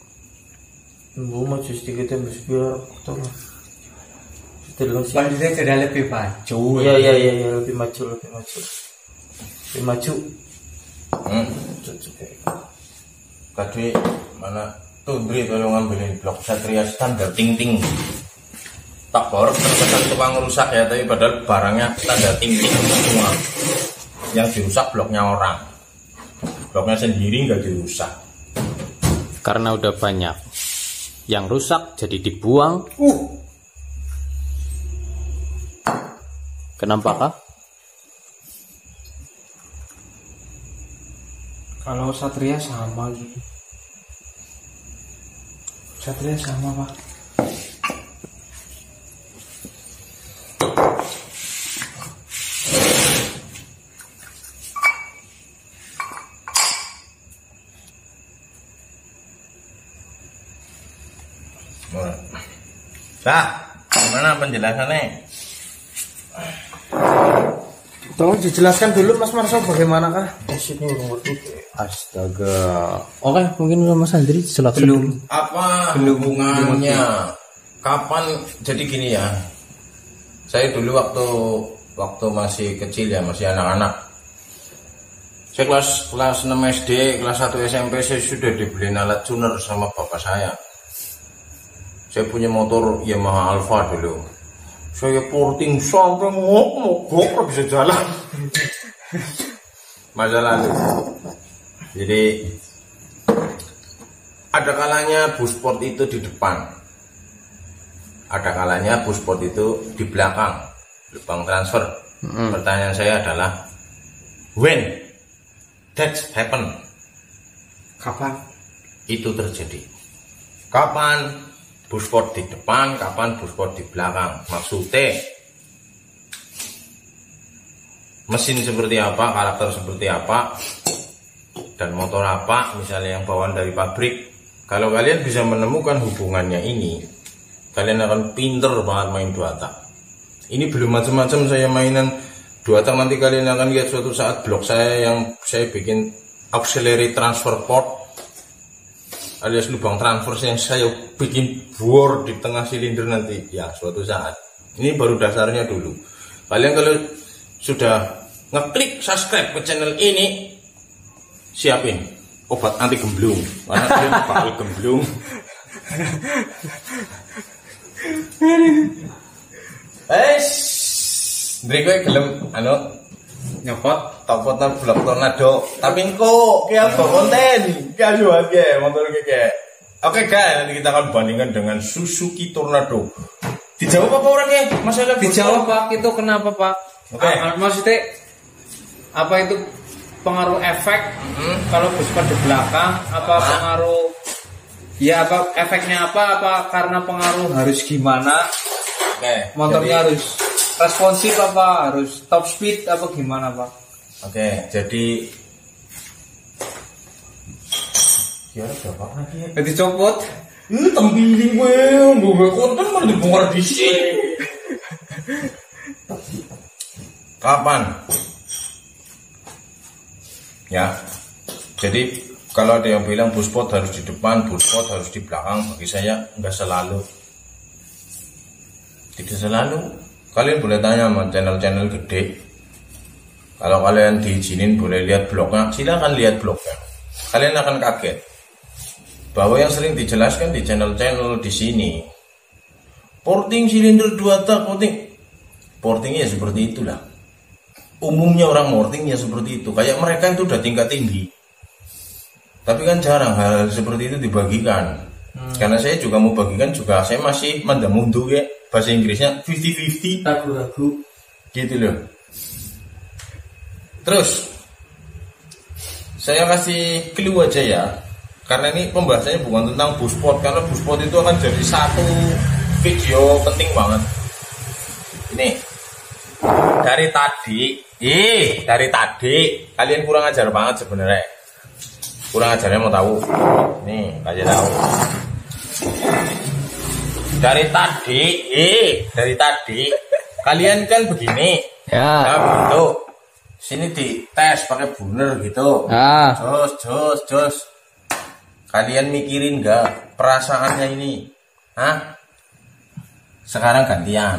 Maju sedikit ya Mas biar ketemu. Selanjutnya sudah lebih maju. Iya lebih maju. Tadi mana Tundri tolong ngambilin blok Satria standar ting. Tak bor terkesan tukang rusak ya, tapi padahal barangnya standar ting semua. Yang dirusak bloknya orang, bloknya sendiri nggak dirusak. Karena udah banyak yang rusak jadi dibuang. Kenapa kah? Kalau Satria sama gitu. Satria sama, Pak. Gimana penjelasannya? Tolong dijelaskan dulu Mas Marso bagaimanakah mesinnya Astaga. Oke, mungkin Mas Andri jelaskan. Apa hubungannya? Kapan? Jadi gini ya. Saya dulu waktu masih kecil ya, masih anak-anak. Saya kelas 6 SD, kelas 1 SMP saya sudah dibeliin alat tuner sama bapak saya. Saya punya motor Yamaha Alfa dulu. Saya porting sampai mogok bisa jalan. Masa lalu. Jadi ada kalanya busport itu di depan, ada kalanya busport itu di belakang, lubang transfer. Pertanyaan saya adalah when that happen? Kapan itu terjadi? Kapan busport di depan, kapan busport di belakang? Maksudnya mesin seperti apa, karakter seperti apa, dan motor apa misalnya yang bawaan dari pabrik. Kalau kalian bisa menemukan hubungannya ini, kalian akan pinter banget main 2 tak. Ini belum macam-macam saya mainan 2 tak, nanti kalian akan lihat suatu saat blok saya yang saya bikin auxiliary transfer port alias lubang transfer yang saya bikin bor di tengah silinder nanti ya suatu saat. Ini baru dasarnya dulu. Kalian kalau sudah ngeklik subscribe ke channel ini, siapin obat anti gemblung karena kalian bakal gemblung. Ndrek kowe gelem nyopot topotna blok tornado. Tapi engko ki apa konten? Ki ayo aja motor ki. Oke guys, nanti kita akan bandingkan dengan Suzuki Tornado. Dijawab apa orangnya? Masalah dijawab Pak, itu kenapa Pak? Oke. Maksudnya apa itu pengaruh efek kalau buspot di belakang? Apa pengaruh? Ya apa efeknya apa karena pengaruh harus gimana? Oke. Motornya harus responsif apa harus top speed apa gimana Pak? Oke, jadi ya berapa lagi ya? Jadi copot. Tembiling gue, gue konten malah dibongkar di sini. Kapan? Ya, jadi kalau ada yang bilang buspot harus di depan, buspot harus di belakang, bagi saya enggak selalu. Tidak selalu. Kalian boleh tanya sama channel-channel gede. Kalau kalian diizinin boleh lihat blognya, silakan lihat blognya. Kalian akan kaget bahwa yang sering dijelaskan di channel-channel di sini, porting silinder 2 tak, portingnya ya seperti itulah. Umumnya orang porting ya seperti itu. Kayak mereka itu udah tingkat tinggi. Tapi kan jarang hal seperti itu dibagikan. Karena saya juga mau bagikan juga, saya masih mandamundu ya, bahasa Inggrisnya 50-50. Ragu-ragu. Gitu loh. Terus saya kasih clue aja ya. Karena ini pembahasannya bukan tentang buspot, karena buspot itu akan jadi satu video penting banget. Ini dari tadi kalian kurang ajar banget sebenarnya. Kurang ajarnya mau tahu? Nih, kasih tahu. Dari tadi kalian kan begini. Ya. Nah, begitu. Sini dites pakai buner gitu. Jos. Kalian mikirin gak perasaannya ini? Hah? Sekarang gantian.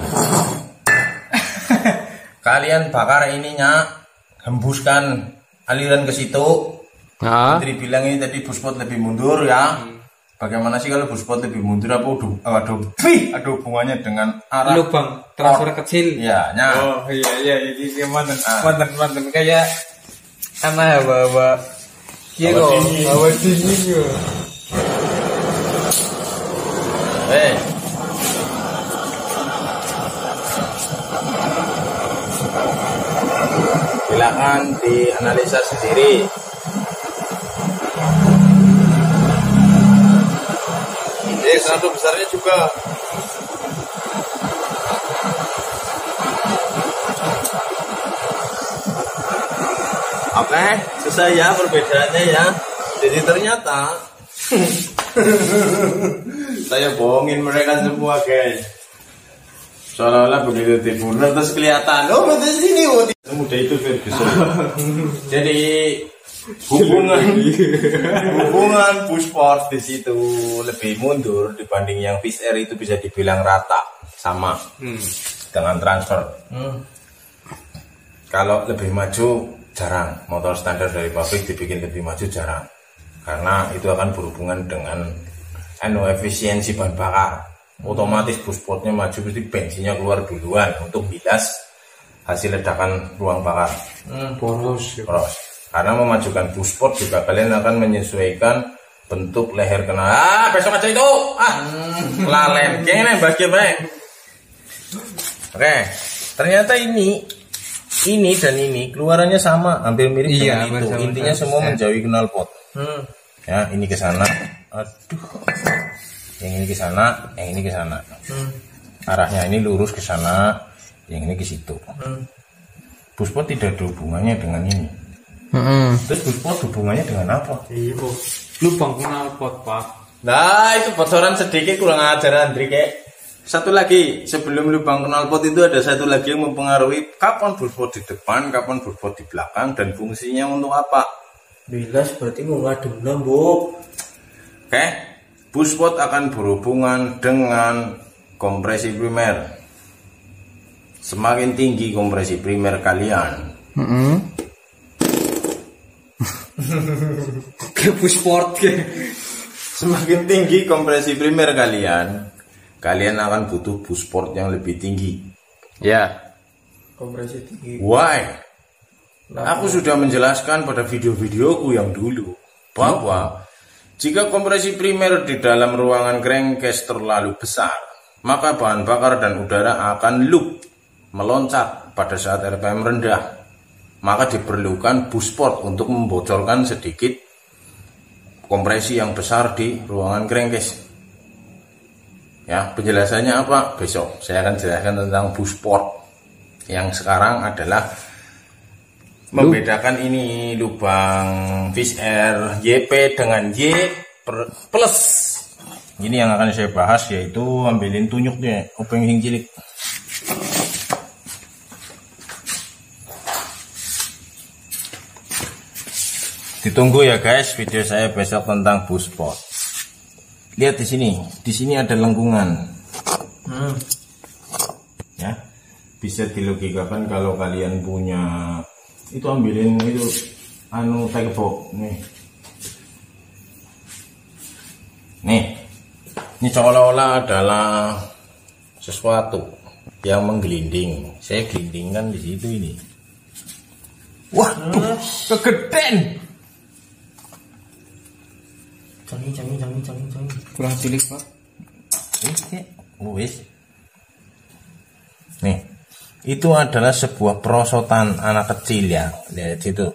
Kalian bakar ininya, hembuskan aliran ke situ. Jadi bilang ini tadi buspot lebih mundur ya. Bagaimana sih kalau buspot lebih mundur apa ada hubungannya dengan arah lubang transfer kecil? Ya, Oh iya ini mantan kayak ya bawa. Iya kok, bawa dingin yo. Silakan dianalisa sendiri. Satu besarnya juga. Oke, susah ya perbedaannya ya. Jadi ternyata saya bohongin mereka semua guys. Seolah-olah begitu dibunuh terus kelihatan. Oh betul sini. Semudah itu Ferguson. Jadi hubungan busport di situ lebih mundur dibanding yang Fish Air itu bisa dibilang rata sama dengan transfer. Kalau lebih maju jarang, motor standar dari pabrik dibikin lebih maju jarang, karena itu akan berhubungan dengan efisiensi bahan bakar. Otomatis buspotnya maju pasti bensinnya keluar duluan untuk bilas hasil ledakan ruang bakar. Poros. Karena memajukan buspot juga kalian akan menyesuaikan bentuk leher kena. Besok aja itu. Lalen. Gini bagi baik. Oke. Ternyata ini dan ini keluarannya sama, hampir mirip dengan itu. Intinya semua menjauhi knalpot. Ya, ini ke sana. Aduh. Yang ini ke sana, yang ini ke sana. Arahnya ini lurus ke sana, yang ini ke situ. Buspot tidak ada hubungannya dengan ini. Terus buspot hubungannya dengan apa? Lubang knalpot Pak. Nah itu bocoran sedikit, kurang ajar Andri kayak. Satu lagi, sebelum lubang knalpot itu ada satu lagi yang mempengaruhi kapan buspot di depan, kapan buspot di belakang, dan fungsinya untuk apa. Bilas berarti mau ngadem nambuk. Oke, buspot akan berhubungan dengan kompresi primer. semakin tinggi kompresi primer kalian, Ke sport ke. semakin tinggi kompresi primer kalian akan butuh busport yang lebih tinggi. Ya. Kompresi tinggi. Why? Aku sudah menjelaskan pada video-videoku yang dulu bahwa jika kompresi primer di dalam ruangan crankcase terlalu besar, maka bahan bakar dan udara akan loop meloncat pada saat RPM rendah. Maka diperlukan busport untuk membocorkan sedikit kompresi yang besar di ruangan crankcase. Ya, penjelasannya apa? Besok saya akan jelaskan tentang busport. Yang sekarang adalah membedakan ini lubang fish air YP dengan Y plus. Ini yang akan saya bahas, yaitu ambilin tunyuknya, openg sing cilik. Ditunggu ya guys, video saya besok tentang busport. Lihat di sini ada lengkungan. Ya, bisa dilogikakan kalau kalian punya itu, ambilin itu tegebox nih. Ini seolah-olah adalah sesuatu yang menggelinding. Saya gelindingkan di situ ini. Wah, kegedean. Jangan. Kurang cilik, Pak. Wis. Nih, itu adalah sebuah perosotan anak kecil ya. Lihat situ.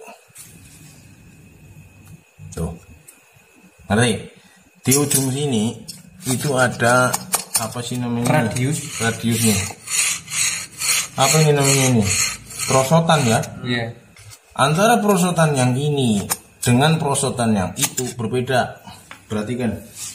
Tuh. Ngerti? Di ujung sini itu ada apa sih namanya? Radiusnya. Apa ini namanya ini? Perosotan ya? Iya. Antara perosotan yang ini dengan perosotan yang itu berbeda. Perhatikan.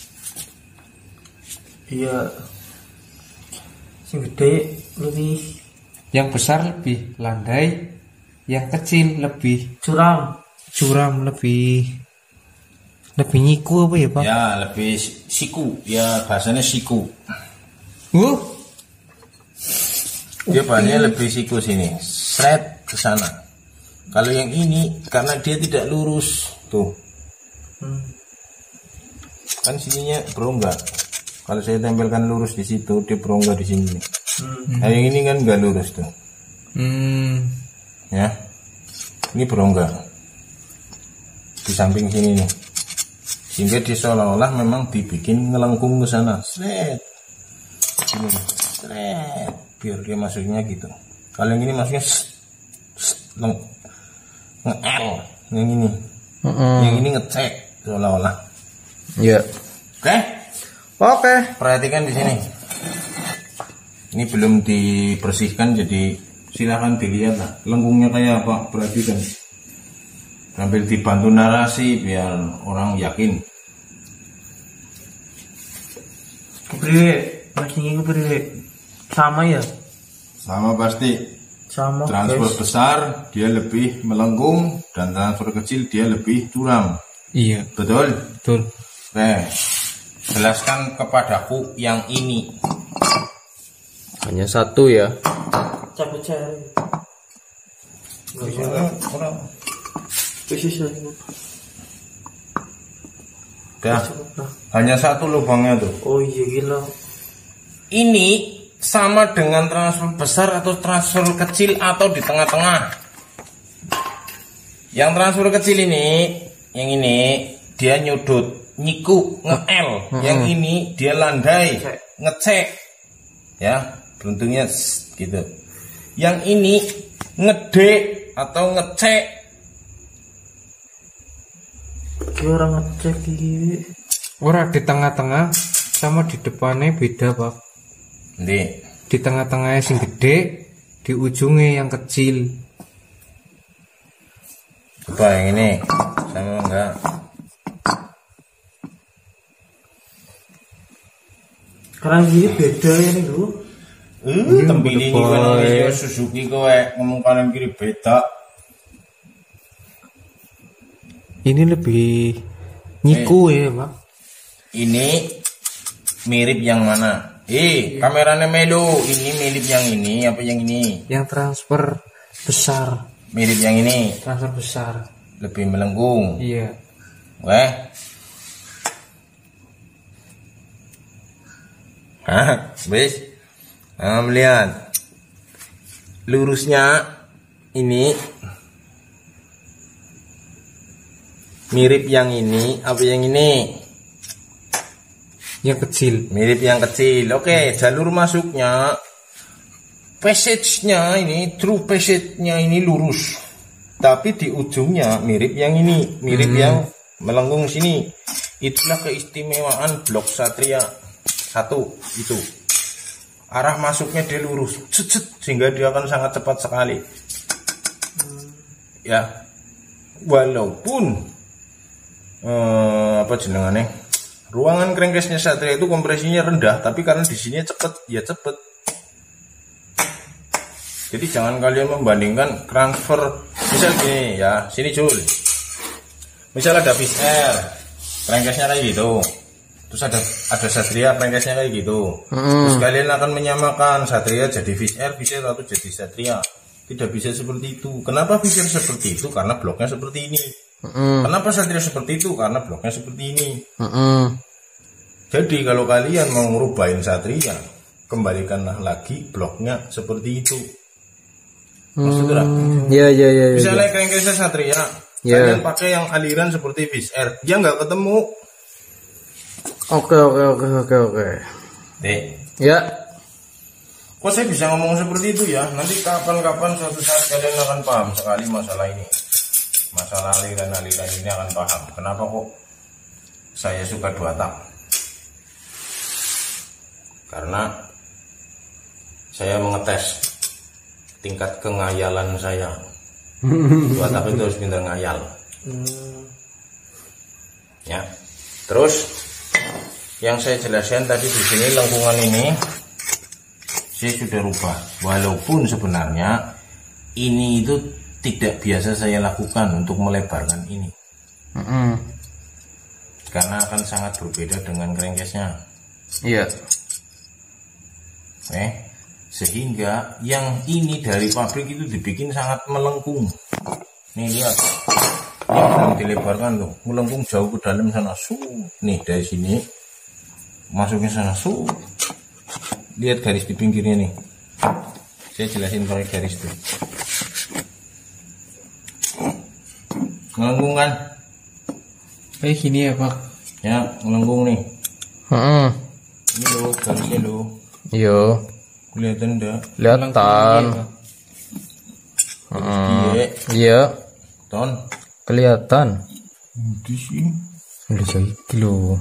Iya. Sing gede lebih, yang besar lebih landai, yang kecil lebih curam lebih nyiku apa ya, Pak? Ya, lebih siku. Ya, bahasanya siku. Dia bahannya lebih siku sini. Sret ke sana. Kalau yang ini karena dia tidak lurus, tuh. Kan sininya berongga. Kalau saya tempelkan lurus di situ, dia berongga di sini. Nah, yang ini kan nggak lurus tuh. Ya, ini berongga di samping sini nih, sehingga dia seolah-olah memang dibikin ngelengkung ke sana. Sret, ini, sret, biar dia masuknya gitu. Kalau yang ini masuknya nge-L, yang ini, yang ini ngecek seolah-olah. Iya. Oke. Perhatikan di sini. Ini belum dibersihkan, jadi silahkan dilihat lah lengkungnya kayak apa. Perhatikan. Sambil dibantu narasi biar orang yakin. Sama ya? Sama pasti. Sama. Transfer besar dia lebih melengkung dan transfer kecil dia lebih curam. Iya, Betul? betul. Jelaskan kepadaku yang ini. Hanya satu ya. Hanya satu lubangnya tuh. Oh iya, gila. Ini sama dengan transfer besar atau transfer kecil atau di tengah-tengah. Yang transfer kecil ini, yang ini dia nyudut, nyiku, nge-L. Yang ini dia landai, ngecek. Ya, beruntungnya gitu. Yang ini ngede atau ngecek. Orang ngecek iki. Orang di tengah-tengah sama di depannya beda, Pak. Nanti. Di tengah-tengahnya sing gede, di ujungnya yang kecil. Coba yang ini sama enggak? Karena gini beda ya nih dulu. Tembili ini kan Suzuki kowe ngomong kanan kiri beda. Ini lebih nyiku ya, Pak. Ini mirip yang mana? Kameranya melu. Ini mirip yang ini apa yang ini? Yang transfer besar. Mirip yang ini. Transfer besar. Lebih melengkung. Iya. Weh. Wes. Nah, melihat. Lurusnya ini mirip yang ini apa yang ini? Yang kecil. Mirip yang kecil. Oke, jalur masuknya passage-nya ini, true passage-nya ini lurus. Tapi di ujungnya mirip yang ini, mirip yang melengkung sini. Itulah keistimewaan blok Satria 1 itu. Arah masuknya dia lurus, sehingga dia akan sangat cepat sekali. Ya. Walaupun apa jenengannya? Ruangan crankcase-nya Satria itu kompresinya rendah, tapi karena di sini cepet, ya cepet. Jadi jangan kalian membandingkan transfer. Misal gini ya, sini Jul. Misal ada Fish Air, crankcase-nya kayak gitu. Terus ada Satria, crankcase-nya kayak gitu. Terus kalian akan menyamakan Satria jadi Fish Air atau jadi Satria. Tidak bisa seperti itu. Kenapa Fish Air seperti itu? Karena bloknya seperti ini. Kenapa Satria seperti itu? Karena bloknya seperti ini. Jadi kalau kalian mau ngerubahin Satria, kembalikanlah lagi bloknya seperti itu. Maksudnya? Iya. Misalnya crankcase Satria, kalian pakai yang aliran seperti Fish Air, dia nggak ketemu. Oke. Nih. Ya. Kok saya bisa ngomong seperti itu ya? Nanti kapan-kapan suatu saat kalian akan paham sekali masalah ini. Masalah aliran-aliran ini akan paham. Kenapa kok saya suka 2 tak? Karena saya mengetes tingkat kengayalan saya. 2 tak itu harus pintar ngayal. Ya. Terus yang saya jelaskan tadi di sini lengkungan ini saya sudah rubah. Walaupun sebenarnya ini itu tidak biasa saya lakukan untuk melebarkan ini. Karena akan sangat berbeda dengan crankcase-nya. Iya. Sehingga yang ini dari pabrik itu dibikin sangat melengkung. Nih lihat. Yang belum dilebarkan tuh, melengkung jauh ke dalam sana. Nih dari sini masuknya sana. Lihat garis di pinggirnya nih. Saya jelasin pakai garis tuh. Melengkung kan? Kayak gini ya Pak? Ya, melengkung nih. Ini lo, garisnya lo. Iya. Kelihatan enggak? Kelihatan. Iya. Ton. Kelihatan. Di sini. Udah jadi lo.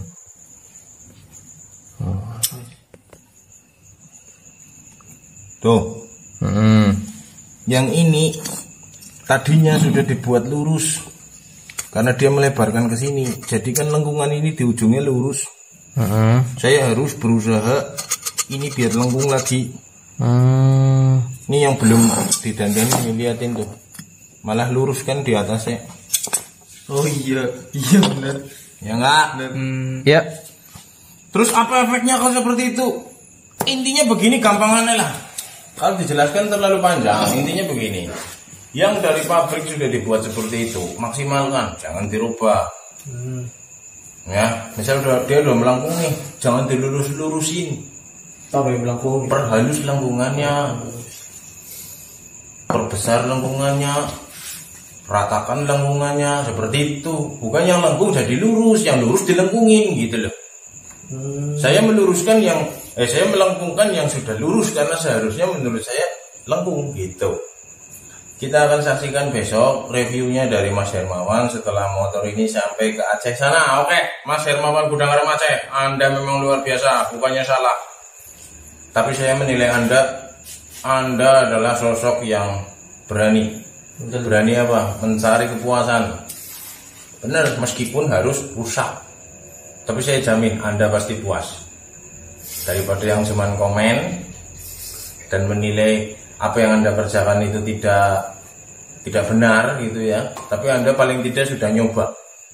Tuh. Yang ini tadinya sudah dibuat lurus. Karena dia melebarkan ke sini, jadi kan lengkungan ini di ujungnya lurus. Saya harus berusaha ini biar lengkung lagi. Ini yang belum didandani, liatin tuh, malah lurus kan di atasnya. Oh iya benar. Ya enggak? Ya. Terus apa efeknya kalau seperti itu? Intinya begini, gampangannya lah. Kalau dijelaskan terlalu panjang, intinya begini. Yang dari pabrik sudah dibuat seperti itu, maksimalkan, jangan dirubah. Ya, misal dia udah melengkung nih, jangan dilurus-lurusin. Tapi melengkung. Perhalus lengkungannya, perbesar lengkungannya, ratakan lengkungannya, seperti itu. Bukan yang lengkung jadi lurus, yang lurus dilengkungin gitu loh. Saya meluruskan saya melengkungkan yang sudah lurus karena seharusnya menurut saya lengkung gitu. Kita akan saksikan besok reviewnya dari Mas Hermawan setelah motor ini sampai ke Aceh sana. Oke, Mas Hermawan Gudang Garam Aceh, Anda memang luar biasa, bukannya salah. Tapi saya menilai Anda adalah sosok yang berani. Berani apa? Mencari kepuasan. Benar, meskipun harus rusak. Tapi saya jamin Anda pasti puas. Daripada yang cuma komen dan menilai apa yang Anda kerjakan itu tidak benar gitu ya, tapi Anda paling tidak sudah nyoba.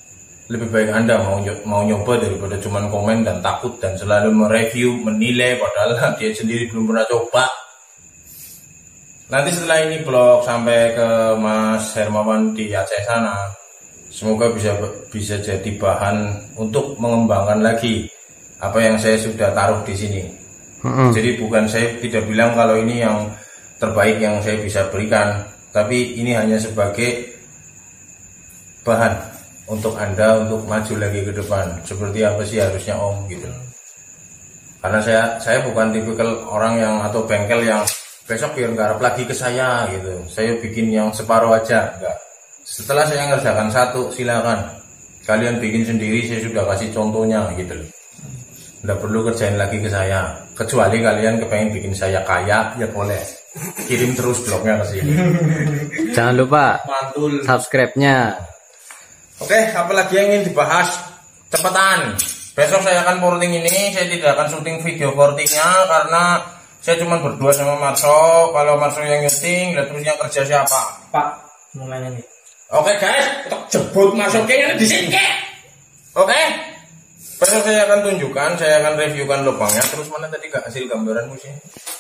lebih baik Anda mau nyoba daripada cuman komen dan takut dan selalu mereview, menilai padahal dia sendiri belum pernah coba. Nanti setelah ini blog sampai ke Mas Hermawan di Aceh sana, semoga bisa jadi bahan untuk mengembangkan lagi apa yang saya sudah taruh di sini. Jadi bukan saya tidak bilang kalau ini yang terbaik yang saya bisa berikan, tapi ini hanya sebagai bahan untuk Anda untuk maju lagi ke depan. Seperti apa sih harusnya Om gitu. Karena saya bukan tipikal orang yang atau bengkel yang besok biar garap lagi ke saya gitu. Saya bikin yang separuh aja, enggak. Setelah saya ngerjakan satu, silakan kalian bikin sendiri, saya sudah kasih contohnya gitu loh. Nggak perlu kerjain lagi ke saya. Kecuali kalian kepengen bikin saya kaya, ya boleh. Kirim terus blognya ke sini. Jangan lupa Mantul. subscribe-nya. Oke, apalagi yang ingin dibahas? Cepetan. Besok saya akan porting ini. Saya tidak akan syuting video portingnya karena saya cuma berdua sama Marso. Kalau Marso yang syuting, terus yang kerja siapa? Pak, mulai nih. Oke guys, untuk jebut masuknya di sini. Oke. Besok saya akan tunjukkan, saya akan reviewkan lubangnya. Terus mana tadi gak hasil gambaranmu sih?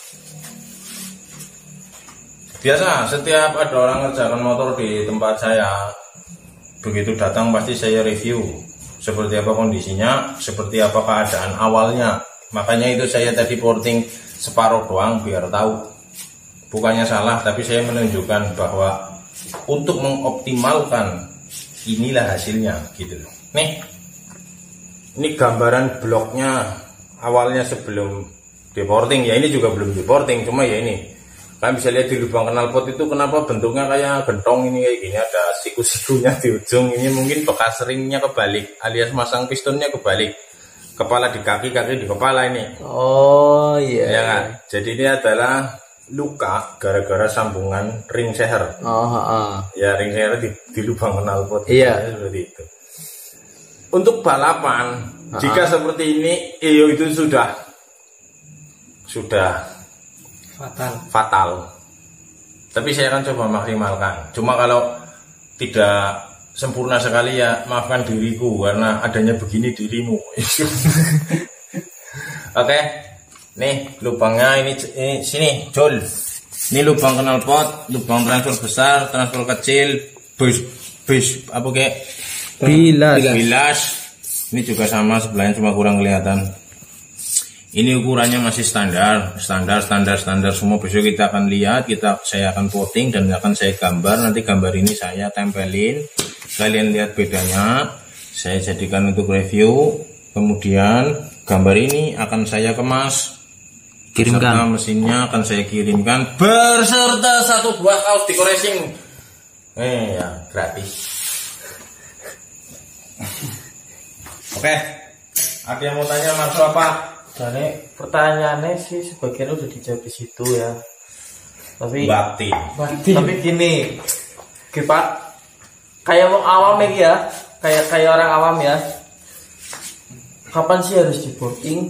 Biasa, setiap ada orang ngerjakan motor di tempat saya, begitu datang pasti saya review seperti apa kondisinya, seperti apa keadaan awalnya. Makanya itu saya tadi porting separuh doang biar tahu. Bukannya salah, tapi saya menunjukkan bahwa untuk mengoptimalkan inilah hasilnya gitu loh. Nih, ini gambaran bloknya awalnya sebelum deporting. Ya ini juga belum deporting, cuma ya ini. Kalian bisa lihat di lubang knalpot itu kenapa bentuknya kayak gentong ini kayak gini, ada siku-sikunya di ujung. Ini mungkin bekas ringnya kebalik, alias masang pistonnya kebalik. Kepala di kaki, kaki di kepala ini. Oh iya. Ya kan? Jadi ini adalah luka gara-gara sambungan ring seher. Ya ring seher di lubang knalpot. Iya. Seperti itu. Untuk balapan, jika seperti ini, itu sudah fatal. Tapi saya akan coba maksimalkan. Cuma kalau tidak sempurna sekali ya maafkan diriku karena adanya begini dirimu. Oke, nih lubangnya ini sini, Jol. Ini lubang knalpot, lubang transfer besar, transfer kecil, bus apa kayak bilas. Ini juga sama, sebelahnya cuma kurang kelihatan. Ini ukurannya masih standar semua. Besok kita akan lihat, saya akan voting dan akan saya gambar. Nanti gambar ini saya tempelin, kalian lihat bedanya. Saya jadikan untuk review. Kemudian gambar ini akan saya kemas, kirimkan. Beserta mesinnya akan saya kirimkan beserta satu buah kaos Diko Racing. Ya gratis. Oke, ada yang mau tanya Marso apa? Jadi pertanyaannya sih sebagian udah dijawab di situ ya. Tapi gini, Pak, kayak mau awam ya, kayak orang awam ya. Kapan sih harus diporting?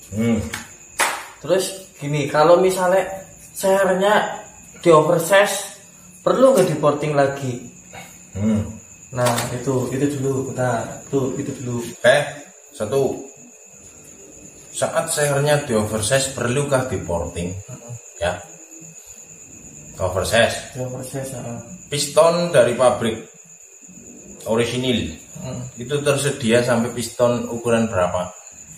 Terus gini, kalau misalnya sehernya di oversize, perlu nggak diporting lagi? Nah itu dulu, bentar, itu dulu. Satu, saat sehernya di oversize perlukah diporting? Ya, oversize. Piston dari pabrik orisinil itu tersedia sampai piston ukuran berapa?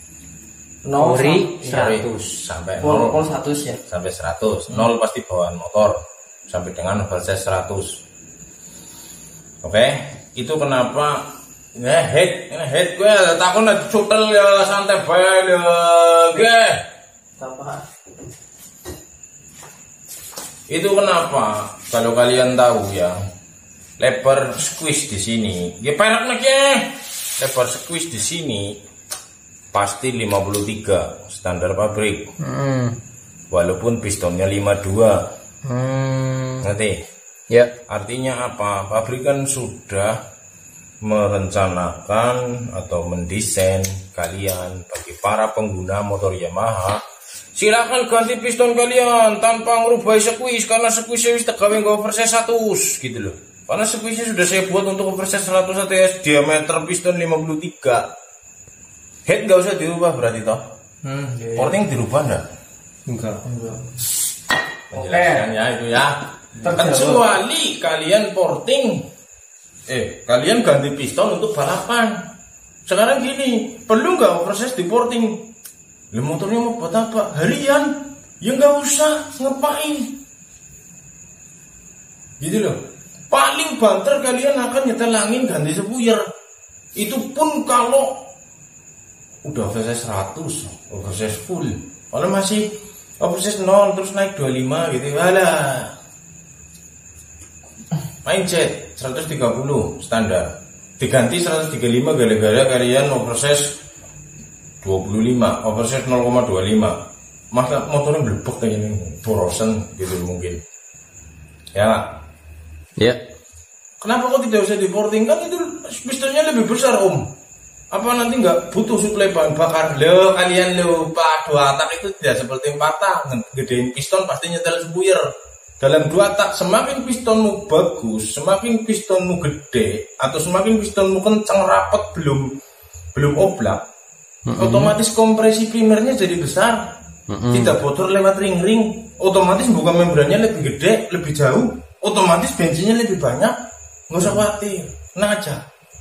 0 100 sampai 0 100 ya. Sampai 100. 0 pasti bawaan motor sampai dengan oversize 100. Oke, itu kenapa? Head gue takon cutel ya santai bae ya. Itu kenapa? Kalau kalian tahu ya, lebar squeeze di sini, ya perak lagi. Lebar squeeze di sini pasti 53 standar pabrik. Walaupun pistonnya 52. Ngerti? Ya. Artinya apa? Pabrik kan sudah merencanakan atau mendesain kalian bagi para pengguna motor Yamaha, silakan ganti piston kalian tanpa merubah squeeze karena squeeze wis tegawe nggo oversize 100 gitu loh. Karena squeeze sudah saya buat untuk oversize 100 ATS, diameter piston 53. Head nggak usah dirubah berarti toh. Iya. Porting dirubah enggak? Enggak. Penjelasannya itu ya. Kecuali kalian porting, kalian ganti piston untuk balapan. Sekarang gini, perlu nggak oversize di porting? Lah motornya mau buat apa? Harian? Ya nggak usah, ngapain? Gitu loh. Paling banter kalian akan nyetel angin ganti sepuyer. Itu pun kalau udah oversize 100, oversize full. Kalau masih oversize 0 terus naik 25 gitu, alah. Main jet 130 standar. Diganti 135 gara-gara kalian oversize 25, oversize 0,25. Masa motornya blebek kayak gini, borosan gitu mungkin. Ya. Ya. Kenapa kok tidak usah diporting? Kan itu pistonnya lebih besar om. Apa nanti nggak butuh suplai bahan bakar? Loh kalian lupa 2 tak itu tidak seperti 4 tak. Gedein piston pasti nyetel sepuyer. Dalam 2 tak semakin pistonmu bagus, semakin pistonmu gede, atau semakin pistonmu kencang rapat belum oblak, otomatis kompresi primernya jadi besar, tidak bocor lewat ring-ring, otomatis buka membrannya lebih gede, lebih jauh, otomatis bensinnya lebih banyak, nggak usah khawatir, tenang aja.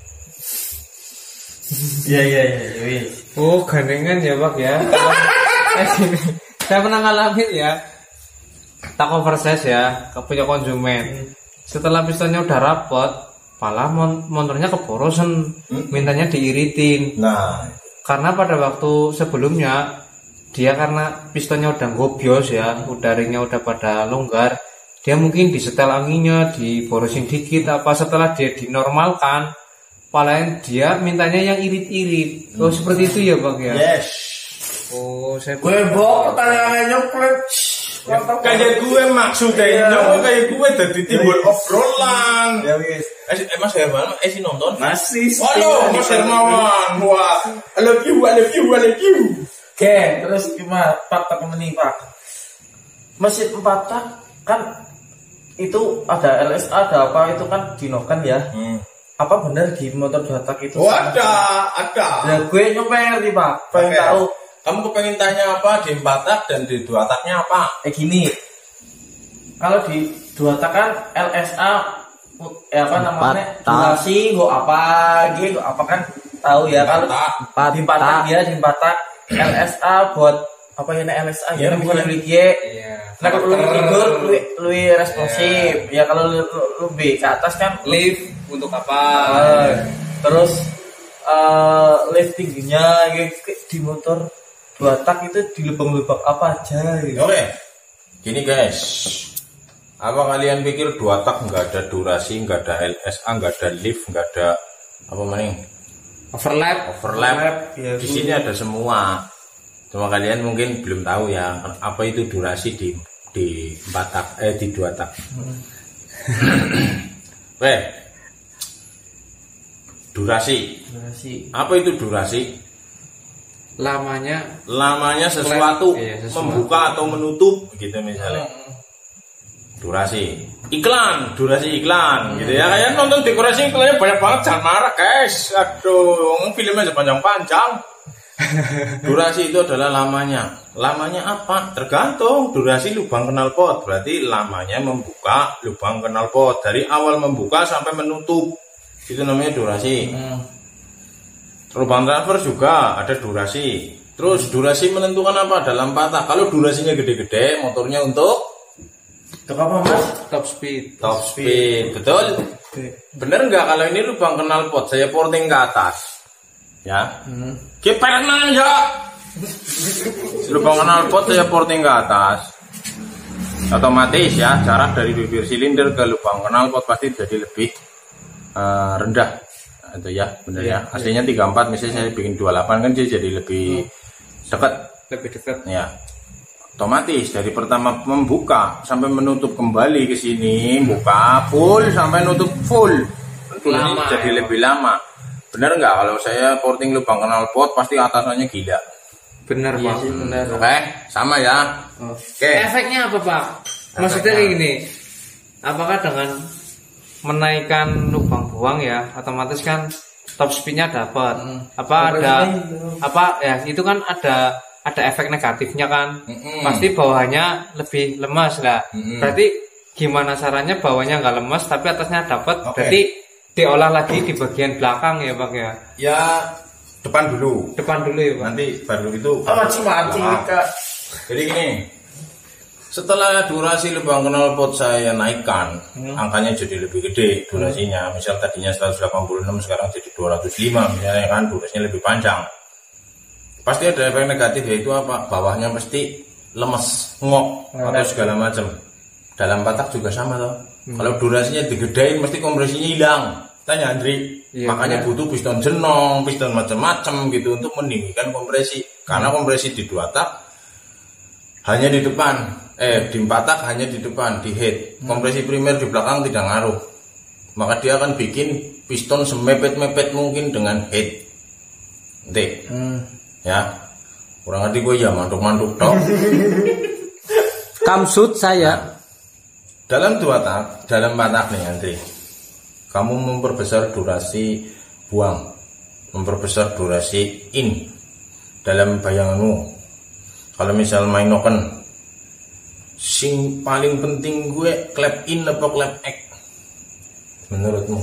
Iya. Oh, gandengan ya, Pak ya. Saya pernah ngalamin ya. Tak oversize ya, punya konsumen. Setelah pistonnya udah rapot, malah motornya keborosan, mintanya diiritin. Nah, Karena pada waktu sebelumnya dia karena pistonnya udah gobios ya, udah ringnya udah pada longgar, dia mungkin disetel anginnya, diborosin dikit apa, setelah dia dinormalkan, paling dia mintanya yang irit-irit. Oh seperti itu ya Bang ya? yes. Oh saya Gue bawa pertanyaannya nyoklet. Kayak gue maksudnya kayak gue jadi timbul obrolan. Ya wis. Mas Herman, si nonton? Masih. Halo Mas Hermawan. Wah, I love you. Oke, terus gimana Pak temen nih Pak? Mesin 4 tak kan itu ada LSA ada apa itu kan dinokan ya. Apa benar di motor 2 tak itu? Oh ada. Nah, gue nyoper nih Pak, pengen Oke. tahu. Kamu kepengen tanya apa di 4 tak dan di 2 taknya apa? Gini, kalau di 2 tak kan LSA apa namanya durasi kok apa gitu apa kan tahu ya kalau di 4 tak dia di 4 tak LSA buat apa ya LSA ya bukan lebih nah kalau lu tidur lu responsif ya kalau lu lebih ke atas kan lift untuk apa? terus lift tingginya gitu di motor 2 tak itu di lubang-lubang apa aja gitu. Oke. Gini guys. Apa kalian pikir 2 tak nggak ada durasi, nggak ada LSA, nggak ada lift, nggak ada apa maning? Overlap. Ya, Di sini ada semua. Cuma kalian mungkin belum tahu ya apa itu durasi di 4 tak di 2 tak. Durasi. Apa itu durasi? Lamanya sesuatu, sesuatu. membuka atau menutup gitu misalnya. Durasi iklan gitu ya. Kalian nonton dekorasi iklannya banyak banget, jangan marah guys. Aduh, filmnya sepanjang-panjang. Durasi itu adalah lamanya. Lamanya apa? Tergantung durasi lubang knalpot. Berarti lamanya membuka lubang knalpot dari awal membuka sampai menutup. Itu namanya durasi. Lubang transfer juga ada durasi. Terus durasi menentukan apa dalam 4 tak. Kalau durasinya gede-gede, motornya untuk apa Mas? Top speed. Betul? Bener nggak kalau ini lubang knalpot saya porting ke atas? Ya. Kiperan ya. Lubang knalpot saya porting ke atas. Otomatis ya jarak dari bibir silinder ke lubang knalpot pasti jadi lebih rendah. Itu ya, benar ya. Aslinya 34, misalnya saya bikin 28 kan dia jadi lebih dekat. Ya. Otomatis dari pertama membuka sampai menutup kembali ke sini, buka full sampai nutup full. Tentu ini jadi lebih lama. Benar nggak kalau saya porting lubang knalpot pasti atasannya gila. Benar Pak. Benar. Oke, sama ya. Oke. Efeknya apa Pak? Maksudnya kayak gini. Apakah dengan menaikkan lubang buang ya, otomatis kan top speednya dapat. Itu kan ada efek negatifnya kan. Pasti bawahnya lebih lemas lah. Berarti gimana caranya bawahnya nggak lemas tapi atasnya dapat? Berarti diolah lagi di bagian belakang ya Pak ya? Ya depan dulu ya Pak. Nanti baru itu. Jadi gini. Setelah durasi lubang knalpot saya naikkan, angkanya jadi lebih gede durasinya. Misal tadinya 186 sekarang jadi 205 misalnya kan, durasinya lebih panjang. Pasti ada efek negatif, yaitu apa? Bawahnya pasti lemes, ngok atau segala macam. Dalam patak juga sama toh. Kalau durasinya digedein mesti kompresinya hilang. Tanya Andri. Makanya butuh piston jenong, piston macam-macam gitu untuk mendinginkan kompresi. Karena kompresi di 2 tak hanya di depan. Di 4 tak hanya di depan, di head. Kompresi primer di belakang tidak ngaruh. Maka dia akan bikin piston semepet-mepet mungkin dengan head. Nanti. Ya. Kurang ngerti gue ya, mantuk-mantuk dong. Kamsut saya. Dalam 2 tak, dalam 4 tak nih Andri. Kamu memperbesar durasi buang. Memperbesar durasi in. Dalam bayanganmu. Kalau misal main noken, sing paling penting gue clap in apa clap X menurutmu?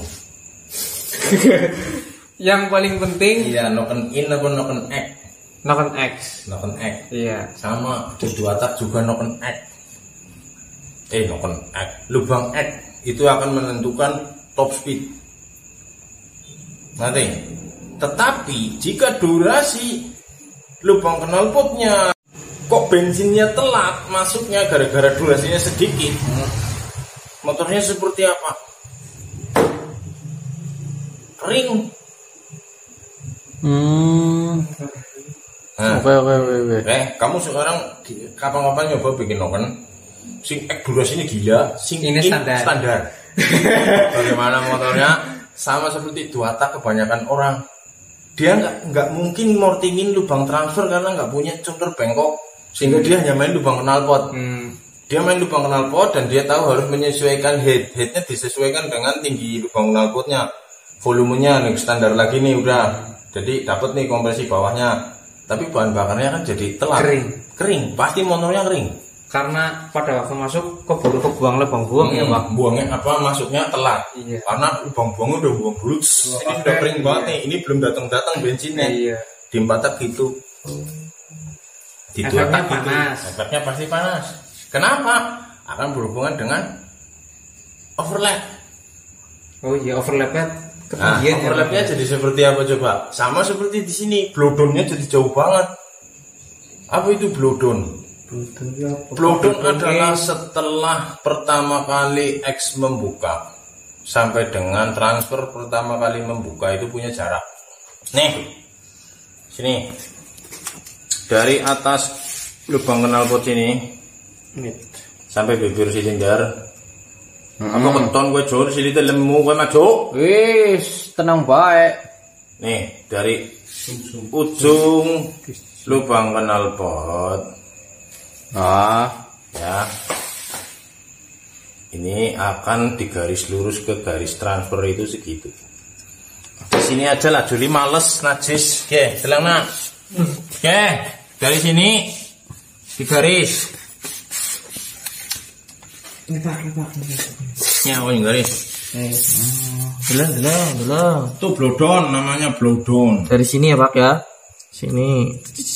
Yang paling penting iya noken in apa noken X? Noken X. Iya. Sama di 2 tak juga noken X. Noken X. Lubang X itu akan menentukan top speed. Nanti. Tetapi jika durasi lubang knalpotnya kok bensinnya telat masuknya gara-gara durasinya sedikit, motornya seperti apa? Kering. Oke. Kamu sekarang kapan-kapan nyoba bikin noken, sing durasinya gila, sing ini standar. Bagaimana motornya? Sama seperti 2 tak kebanyakan orang. Dia nggak mungkin mortingin lubang transfer karena nggak punya counter bengkok. Sehingga dia hanya main lubang knalpot. Dia main lubang knalpot dan dia tahu harus menyesuaikan headnya disesuaikan dengan tinggi lubang knalpotnya. Volumenya nih standar lagi nih udah. Jadi dapat nih kompresi bawahnya. Tapi bahan bakarnya kan jadi telat. Kering. Pasti motornya kering. Karena pada waktu masuk keburu kebuang lubang buang ya Pak. Buangnya apa? Masuknya telat. Iya. Karena lubang buangnya udah buang bulut. Ini sudah kering banget nih. Ini belum datang bensinnya. Iya. Di 4 tak gitu. Efeknya panas. Efeknya pasti panas. Kenapa? Akan berhubungan dengan overlap. Oh iya, overlapnya Nah, overlapnya jadi seperti apa coba? Sama seperti di sini, blowdownnya jadi jauh banget. Apa itu blowdown? Blowdown adalah setelah pertama kali X membuka sampai dengan transfer pertama kali membuka itu punya jarak. Nih, sini. Dari atas lubang knalpot ini sampai bibir silinder. Apa keton gue jor sini lemu gue maju. Wis, tenang baik. Nih, dari ujung lubang knalpot. Ya. Ini akan digaris lurus ke garis transfer itu segitu. Di sini aja lah Juli males najis. Oke, telang nak. Oke. Dari sini digaris. Ya, oh yang garis. Belum. Itu blowdown namanya blowdown. Dari sini ya Pak ya. Sini.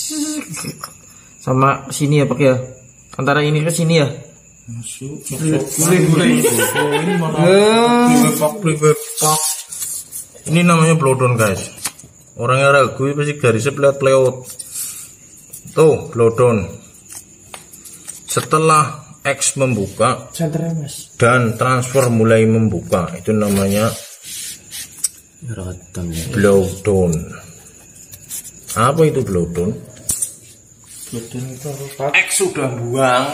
Sama sini ya Pak ya. Antara ini ke sini ya. Masuk. Ini mana? Priwepak. Ini namanya blowdown guys. Orangnya ragu pasti garisnya pleot. Tuh, blowdown. Setelah X membuka dan transfer mulai membuka, itu namanya blowdown. Apa itu blowdown? X sudah buang,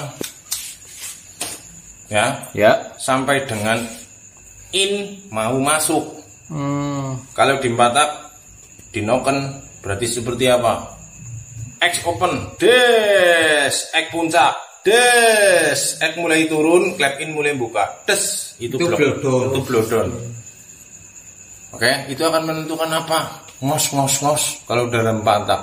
ya, sampai dengan in mau masuk. Kalau di 4 tak, di noken berarti seperti apa? X open, des, X puncak. des, ek mulai turun, clap in mulai buka, des, itu blodon. Itu blodon. Oke, itu akan menentukan apa? Ngos kalau dalam pantat.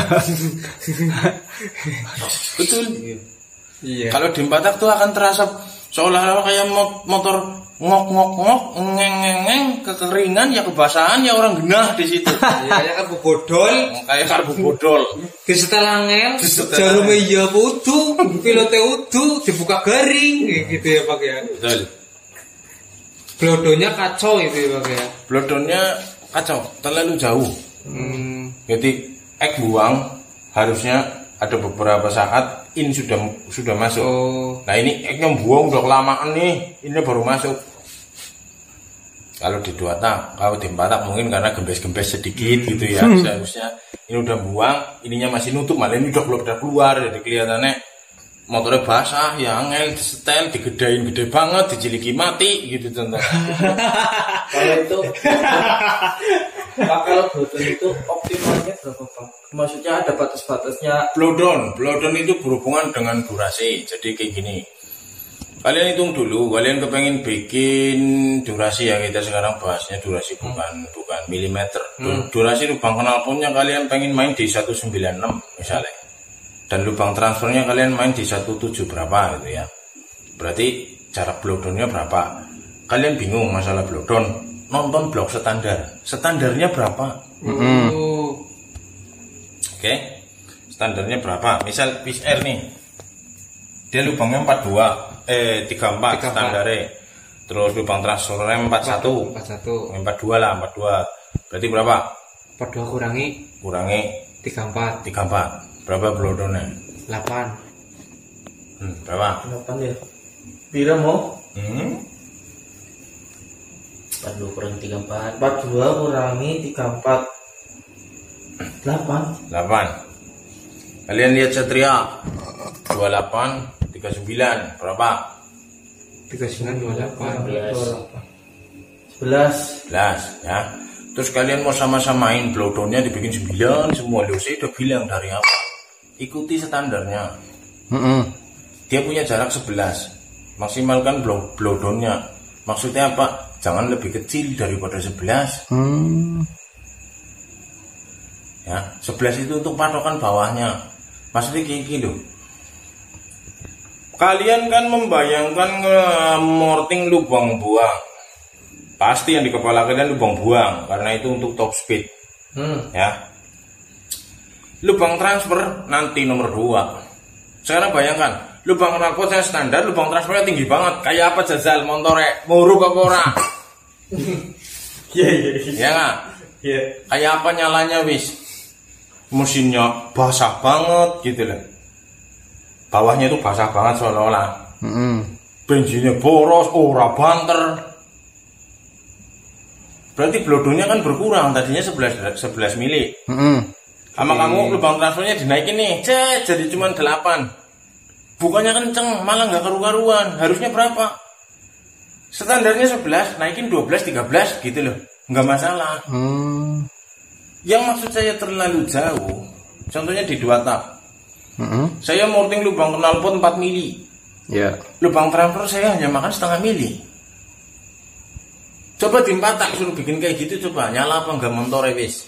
Betul. Iya. Kalau di pantat tuh akan terasa seolah-olah kayak motor ngok ngeng kekeringan ya kebasahan ya orang genah di situ. Kayak karbu bodol, Kayak karbu bodol. disetel angel, jarume ya udu, pilote udu, dibuka garing gitu ya Pak ya. Betul. Blodonnya kacau itu ya Pak ya. Blodonnya kacau, terlalu jauh. Jadi ek buang harusnya ada beberapa saat in sudah masuk. Nah ini eknya buang udah kelamaan nih, ini baru masuk. Kalau di dua tak, kalau di empat tak mungkin karena gembes-gembes sedikit gitu ya. Seharusnya ini udah buang, ininya masih nutup, malah ini udah keluar, jadi kelihatannya motornya basah, ya angel, disetel, digedain gede banget, dijiliki mati gitu contoh. Kalau itu Pak, kalau blodon itu optimalnya berapa Pak? Maksudnya ada batas-batasnya. Blodon itu berhubungan dengan durasi. Jadi kayak gini. Kalian hitung dulu, kalian kepengen bikin durasi ya, kita sekarang bahasnya durasi bukan milimeter. Durasi lubang knalpotnya kalian pengen main di 196 misalnya. Dan lubang transfernya kalian main di 17 berapa gitu ya. Berarti jarak blodonnya berapa? Kalian bingung masalah blodon, nonton blok standar. Standarnya berapa? Oke. Standarnya berapa? Misal Fish Air nih. Dia lubangnya 34 standarnya. Terus lubang transfernya 41. 42 lah, 42. Berarti berapa? 42 kurangi 34. Berapa blodonnya? 8. Berapa? 8 ya. Bila mau? 42 kurang 34. 42 kurangi 34. 8. Kalian lihat Satria 28 39 berapa? 39 28. 11 ya. Terus kalian mau sama-samain blodonnya dibikin 9 semua. Loh, saya udah bilang dari apa? Ikuti standarnya. Dia punya jarak 11. Maksimalkan blodonnya. Maksudnya apa? Jangan lebih kecil daripada 11. Ya, 11 itu untuk patokan bawahnya. Maksudnya kayak gitu. Kalian kan membayangkan morting lubang buang. Pasti yang di kepala kalian lubang buang karena itu untuk top speed. Ya. Lubang transfer nanti nomor 2. Sekarang bayangkan, lubang knalpot saya standar, lubang transfernya tinggi banget. Kayak apa jajal montore? Nguruk apa ora? Iya. Ya enggak? Iya. Kayak apa nyalanya wis? Mesinnya basah banget gitu loh. Bawahnya itu basah banget seolah-olah. Bensinnya boros, ora banter. Berarti blodonnya kan berkurang, tadinya 11 mili. Sama kamu lubang transfernya dinaikin nih, jadi cuma 8. Bukannya kenceng, malah nggak karu-karuan. Harusnya berapa? Standarnya 11, naikin 12, 13 gitu loh. Nggak masalah. Yang maksud saya terlalu jauh, contohnya di 2 tak. Saya morting lubang knalpot 4 mili. Lubang transfer saya hanya makan setengah mili. Coba di 4 tak suruh bikin kayak gitu, coba nyala apa enggak motor wis.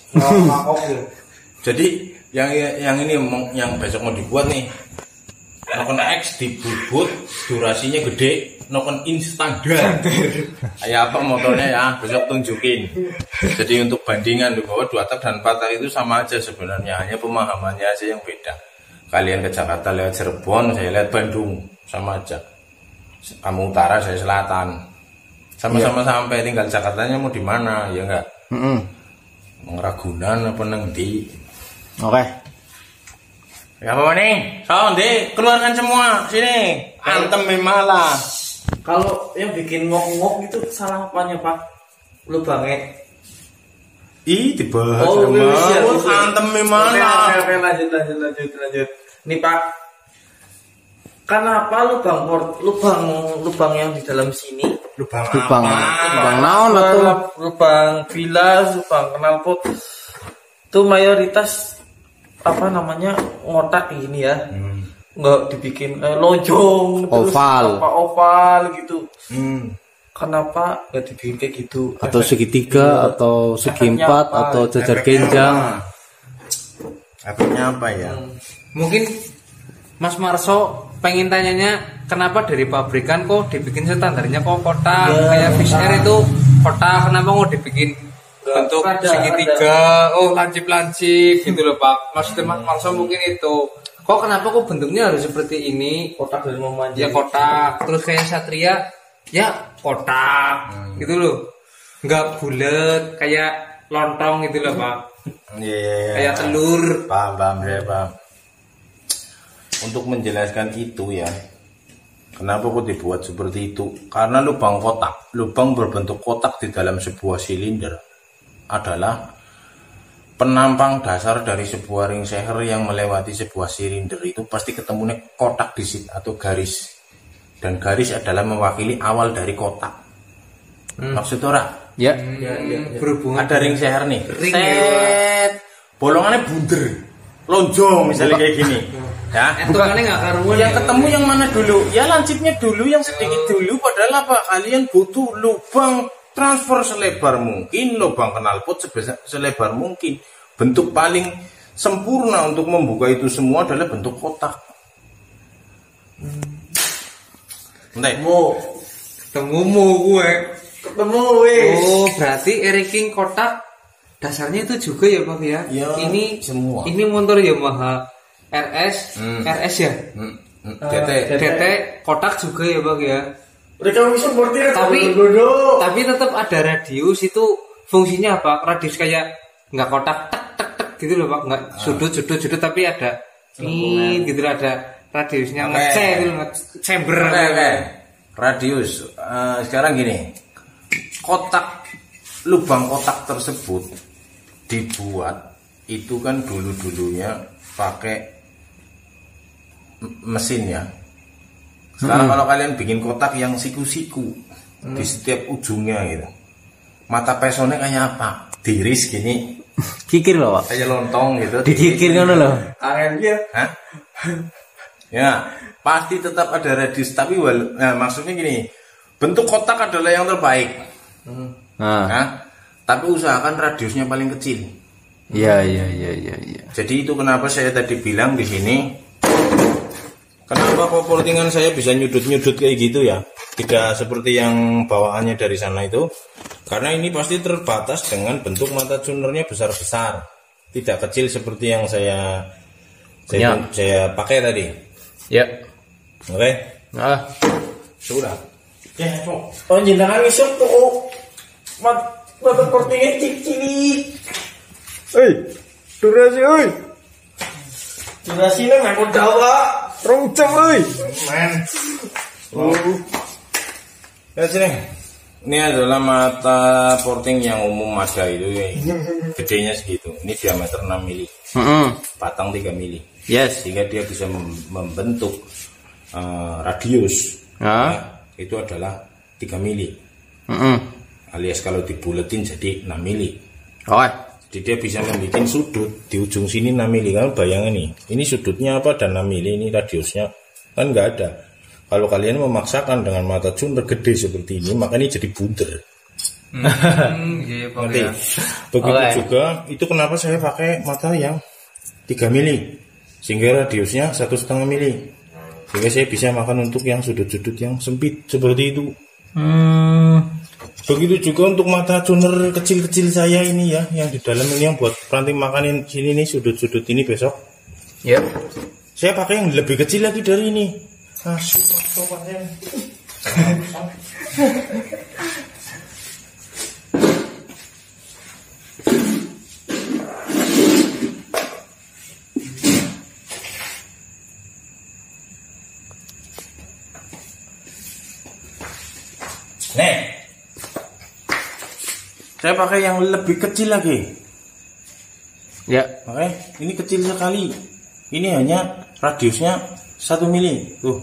Jadi yang ini yang besok mau dibuat nih, nokon X dibubut, durasinya gede, nokon standar. Kayak apa motornya ya, besok tunjukin. Jadi untuk bandingan bahwa 2 tak dan 4 tak itu sama aja sebenarnya, hanya pemahamannya aja yang beda. Kalian ke Jakarta lewat Cirebon, saya lewat Bandung, sama aja. Kamu utara, saya selatan. Sama-sama sampai, tinggal Jakartanya mau di mana, ya enggak? Ragunan apa nanti? Oke. Ya apa nih? Di keluarkan semua sini. Antem malah. Kalau yang bikin ngok-ngok itu salah apanya Pak? Lubangnya. Dibahas sama. Antem malah. Oke, lanjut. Nih Pak, kenapa lubang yang di dalam sini? Lubang naon atau Lubang bilas, lubang knalpot itu mayoritas apa namanya ngotak gini ya. nggak dibikin lonjong Oval. apa oval gitu. Kenapa nggak dibikin kayak gitu? Atau segitiga atau segi empat atau jajar genjang. Efeknya apa ya? Mungkin Mas Marso pengen tanyanya kenapa dari pabrikan kok dibikin standarnya kok kotak kayak Fish Air itu kotak, kenapa mau dibikin bentuk segitiga, lancip-lancip gitu loh Pak. Maksudnya Mas Marso mungkin itu. Kok kenapa kok bentuknya harus seperti ini? Kotak dari memanjang. Ya kotak, terus kayak Satria ya kotak gitu loh. Enggak bulat kayak lontong gitu loh Pak. Iya. Kayak telur. Paham, saya paham. Untuk menjelaskan itu ya, kenapa kok dibuat seperti itu? Karena lubang berbentuk kotak di dalam sebuah silinder adalah penampang dasar dari sebuah ring seher yang melewati sebuah silinder. Itu pasti ketemunya kotak di situ atau garis, dan garis adalah mewakili awal dari kotak. Maksud ora? Ya. Berhubungan Ada ring seher nih, Ring, set, bolongannya bunder, lonjong misalnya kayak gini. Ya, hitungannya nggak karuan. yang ketemu yang mana dulu? Ya lancipnya dulu, yang sedikit dulu. Padahal apa? Kalian butuh lubang transfer selebar mungkin, lubang knalpot selebar mungkin. Bentuk paling sempurna untuk membuka itu semua adalah bentuk kotak. Nek, Ketemumu gue. Ketemu wis. Oh, berarti Eric King kotak dasarnya itu juga ya Pak ya? Ya, ini semua. Ini motor Yamaha RS, RS ya? DT kotak juga ya Pak ya? Mereka bisa bordir Tapi tetap ada radius, itu fungsinya apa? Radius kayak nggak kotak tek gitu loh Pak, nggak sudut tapi ada ini gitu loh, ada radiusnya ngece gitu loh, chamber. Radius. Sekarang gini, lubang kotak tersebut dibuat itu kan dulunya pakai mesin ya. Sekarang kalau kalian bikin kotak yang siku-siku di setiap ujungnya gitu, mata pesonnya kayak apa? Tiris gini, Kikir loh Pak. kayak lontong gitu. Dikikir kan loh. Angin dia. Hah? Ya, pasti tetap ada radius, tapi maksudnya gini, bentuk kotak adalah yang terbaik. Nah, tapi usahakan radiusnya paling kecil. Iya. Jadi itu kenapa saya tadi bilang di sini, kenapa kok portingan saya bisa nyudut-nyudut kayak gitu ya, tidak seperti yang bawaannya dari sana itu, karena ini pasti terbatas dengan bentuk mata tunernya besar-besar, tidak kecil seperti yang saya pakai tadi. Ya. Oke? Sudah. Ya, oh jenengan isuk tuh. Mata portingnya cilik. Durasi oi. Durasinya memang dawa. 2 jam oi. Men. Ya sini. Ini adalah mata porting yang umum ada itu ya. Gedenya segitu. Ini diameter 6 mili. Batang 3 mili. Yes. Sehingga dia bisa membentuk radius. Ya, itu adalah 3 mili. Alias kalau dibuletin jadi 6 mili. Jadi dia bisa membuat sudut di ujung sini 6 mili. Kan bayangin nih, ini sudutnya apa dan 6 mili, ini radiusnya kan nggak ada. Kalau kalian memaksakan dengan mata tuner gede seperti ini, maka ini jadi bunder. Nanti begitu juga, itu kenapa saya pakai mata yang 3 mili, sehingga radiusnya 1,5 mili, sehingga saya bisa makan untuk yang sudut-sudut yang sempit seperti itu. Begitu juga untuk mata tuner kecil-kecil saya ini ya, yang di dalam ini yang buat ranting makanin sini nih, sudut-sudut ini besok. Ya. Saya pakai yang lebih kecil lagi dari ini. Nih, saya pakai yang lebih kecil lagi. Ya. Oke, ini kecil sekali. Ini hanya radiusnya 1 mili. Tuh.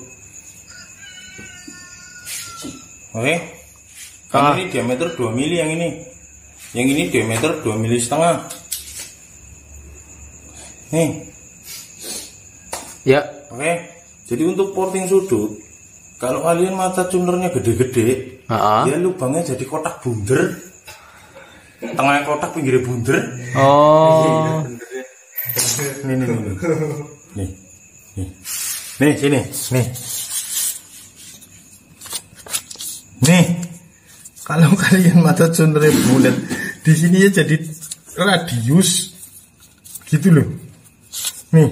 Oke. Yang ini diameter 2 mili yang ini. Yang ini diameter 2 mili setengah. Nih. Ya. Oke. Jadi untuk porting sudut, kalau kalian mata tunernya gede-gede, ya lubangnya jadi kotak bunder. Tengahnya kotak, pinggirnya bunder. Oh. Nih, sini, nih. Kalau kalian mata tunernya bulat, di sini ya jadi radius gitu loh. Nih.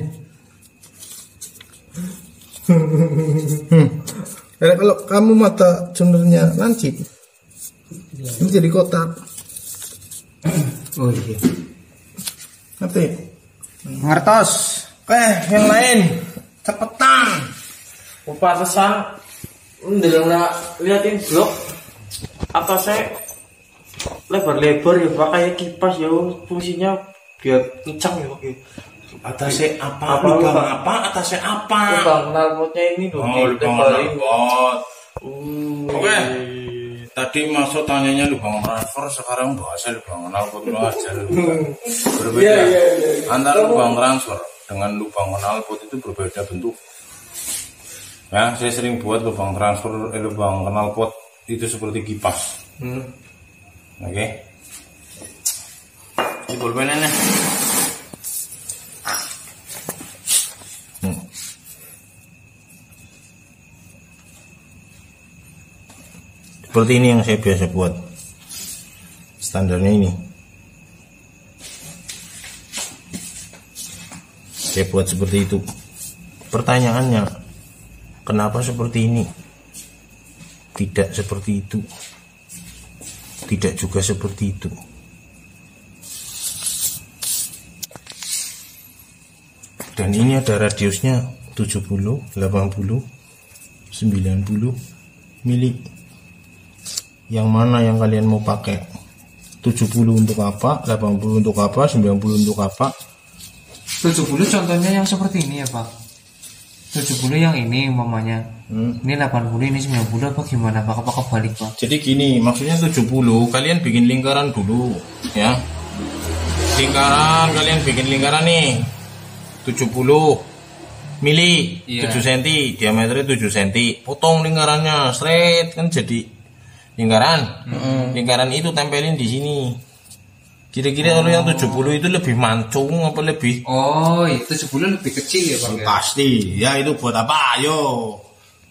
Kalau kamu mata tunernya lancip, ini jadi kotak. Oh iya. Ngerti? Ngertos. Yang lain, cepetan. Pantesan ndelok liatin blok atasnya lebar-lebar ya Pak, kayak kipas ya, fungsinya biar kencang ya Pak. Atasnya apa? Lubang apa? Atasnya apa? Lubang knalpotnya ini loh. Lubang knalpot. Oke. Tadi masuk tanyanya lubang transfer, sekarang bahasa lubang knalpot lo aja. Berbeda. Antara lubang transfer dengan lubang knalpot itu berbeda bentuk. Ya, saya sering buat lubang transfer, lubang knalpot itu seperti kipas. Oke. Ini pulpennya. Seperti ini yang saya biasa buat. Standarnya ini. Saya buat seperti itu. Pertanyaannya, kenapa seperti ini? Tidak seperti itu. Tidak juga seperti itu. Dan ini ada radiusnya 70, 80, 90 mili. Yang mana yang kalian mau pakai? 70 untuk apa? 80 untuk apa? 90 untuk apa? 70 contohnya yang seperti ini ya Pak. 70 yang ini umpamanya. Ini 80, ini 90 apa gimana Pak? Apa kebalik Pak? Jadi gini, maksudnya 70 kalian bikin lingkaran dulu ya. Kalian bikin lingkaran nih 70 mili, 7 cm, diameternya 7 cm. Potong lingkarannya straight kan jadi lingkaran. Lingkaran itu tempelin di sini. Kira-kira kalau yang 70 itu lebih mancung apa lebih? Oh, itu 70 lebih kecil ya Pak? Pasti. Ya itu buat apa? Ayo.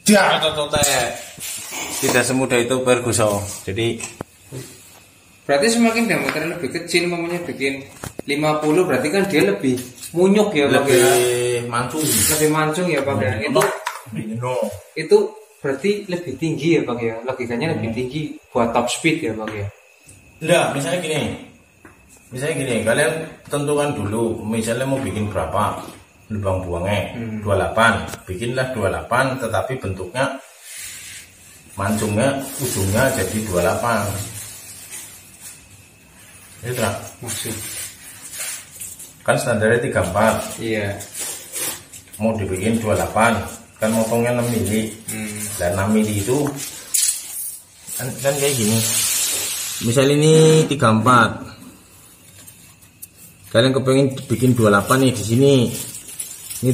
Tidak semudah itu Ferguson. Jadi berarti semakin diameter lebih kecil, mamanya bikin 50, berarti kan dia lebih munyuk ya Pak? lebih mancung. Lebih mancung ya Pak ya? Itu berarti lebih tinggi ya Pak ya? Logikanya lebih tinggi buat top speed ya Pak ya? Enggak, misalnya gini, kalian tentukan dulu, misalnya mau bikin berapa lubang buangnya, 28, bikinlah 28, tetapi bentuknya mancungnya, ujungnya jadi 28. Itu maksud kan standarnya 34. iya. Mau dibikin 28, kan motongnya 6 mili. Dan 6 mili itu kan kayak gini. Misal ini 34. Kalian kepengen bikin 28 nih di sini. Ini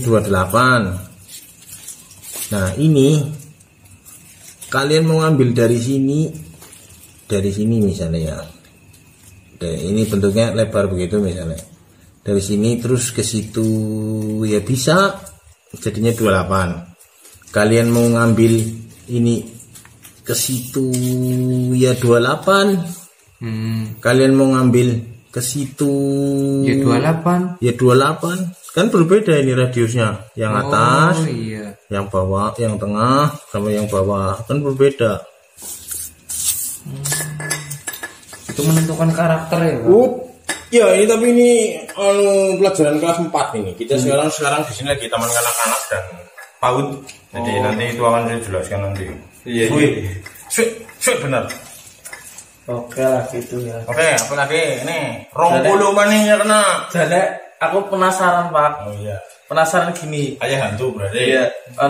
28. Nah, ini kalian mau ngambil dari sini misalnya ya. Ini bentuknya lebar begitu misalnya. Dari sini terus ke situ ya bisa jadinya 28. Kalian mau ngambil ini ke situ ya 28. Kalian mau ngambil ke situ Ya 28. Ya 28. Kan berbeda ini radiusnya. Yang atas, iya. yang bawah, yang tengah sama yang bawah kan berbeda. Itu menentukan karakter ya Pak? Ya ini tapi ini pelajaran kelas 4 ini. Kita sekarang di sini lagi taman kanak-kanak dan PAUD. Jadi nanti itu akan saya jelaskan nanti. Iya. Sweet benar. Oke lah gitu ya. Oke, apa lagi? Nih, 20 maning ya kena. Jadi aku penasaran Pak. Oh iya. Penasaran gini. Ayah hantu berarti. Iya.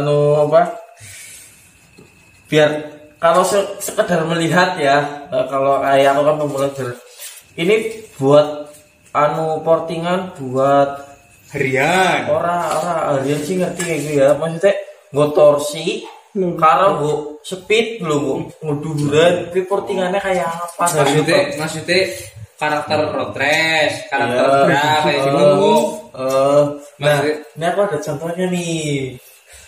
Biar kalau sekedar melihat ya, kalau kayak aku kan pemula ini buat portingan buat Harian. orang harian sih ngerti kayak gitu ya. Maksudnya nggo torsi karo nggo speed lho nggo dhuwuran kuwi portingannya kayak apa Maksudnya karakter road race, karakter drag kayak gitu. Nah, ini aku ada contohnya nih.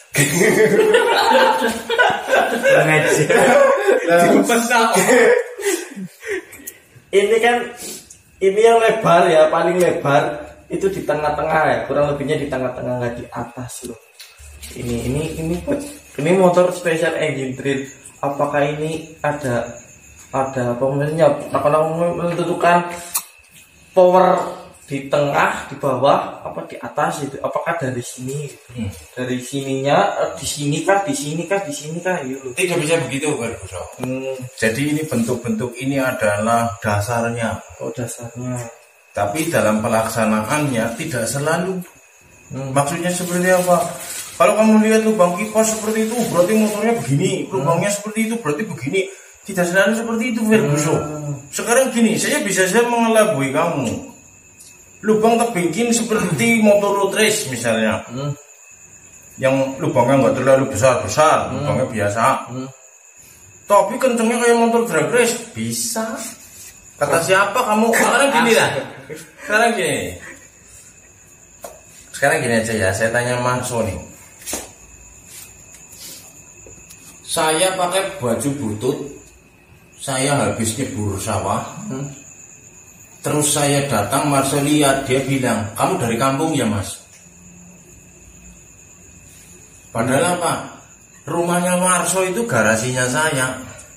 Ini kan ini yang lebar ya, paling lebar itu di tengah-tengah ya, kurang lebihnya di tengah-tengah nggak di atas loh. Ini motor special engine trail. Apakah ini ada pemainnya? Akan menentukan power di tengah, di bawah, apa di atas itu? Apakah dari sini? Dari sininya, di sini kah? Di sini kah? Di sini kah? Yuk. Tidak bisa begitu, Pak. Jadi ini bentuk-bentuk ini adalah dasarnya. Oh dasarnya. Tapi dalam pelaksanaannya tidak selalu. Maksudnya seperti apa? Kalau kamu lihat lubang kipas seperti itu, berarti motornya begini. Lubangnya seperti itu, berarti begini. Tidak selalu seperti itu, Ferguson. Sekarang gini, saya bisa mengelabui kamu. Lubang terbikin seperti motor road race misalnya. Yang lubangnya nggak terlalu besar-besar, lubangnya biasa. Tapi kencengnya kayak motor drag race, bisa. Kata siapa kamu? Sekarang gini lah. Sekarang gini aja ya, saya tanya Mas nih. Saya pakai baju butut, saya habis nyebur sawah, terus saya datang, Marso lihat, dia bilang, kamu dari kampung ya Mas? Padahal apa? Rumahnya Marso itu garasinya saya.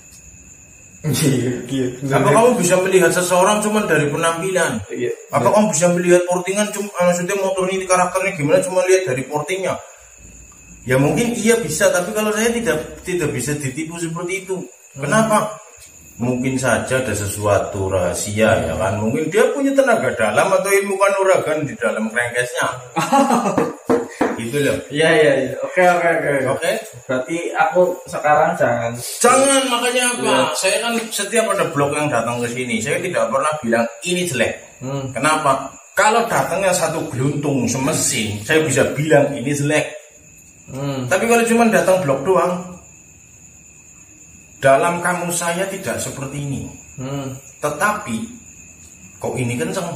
Apa kamu bisa melihat seseorang cuma dari penampilan? Apa kamu bisa melihat portingan cuma, maksudnya motor ini karakternya gimana cuma lihat dari portingnya? Ya mungkin iya bisa, tapi kalau saya tidak bisa ditipu seperti itu. Kenapa? Mungkin saja ada sesuatu rahasia ya kan. Mungkin dia punya tenaga dalam atau ilmu kanuragan di dalam crankcase-nya. Gitu loh. Iya. Oke. Berarti aku sekarang jangan makanya apa? Ya. Saya kan setiap ada blog yang datang ke sini, saya tidak pernah bilang ini jelek. Kenapa? Kalau datangnya satu geluntung semesin, saya bisa bilang ini jelek. Tapi kalau cuma datang blok doang, dalam kamus saya tidak seperti ini. Tetapi kok ini kenceng?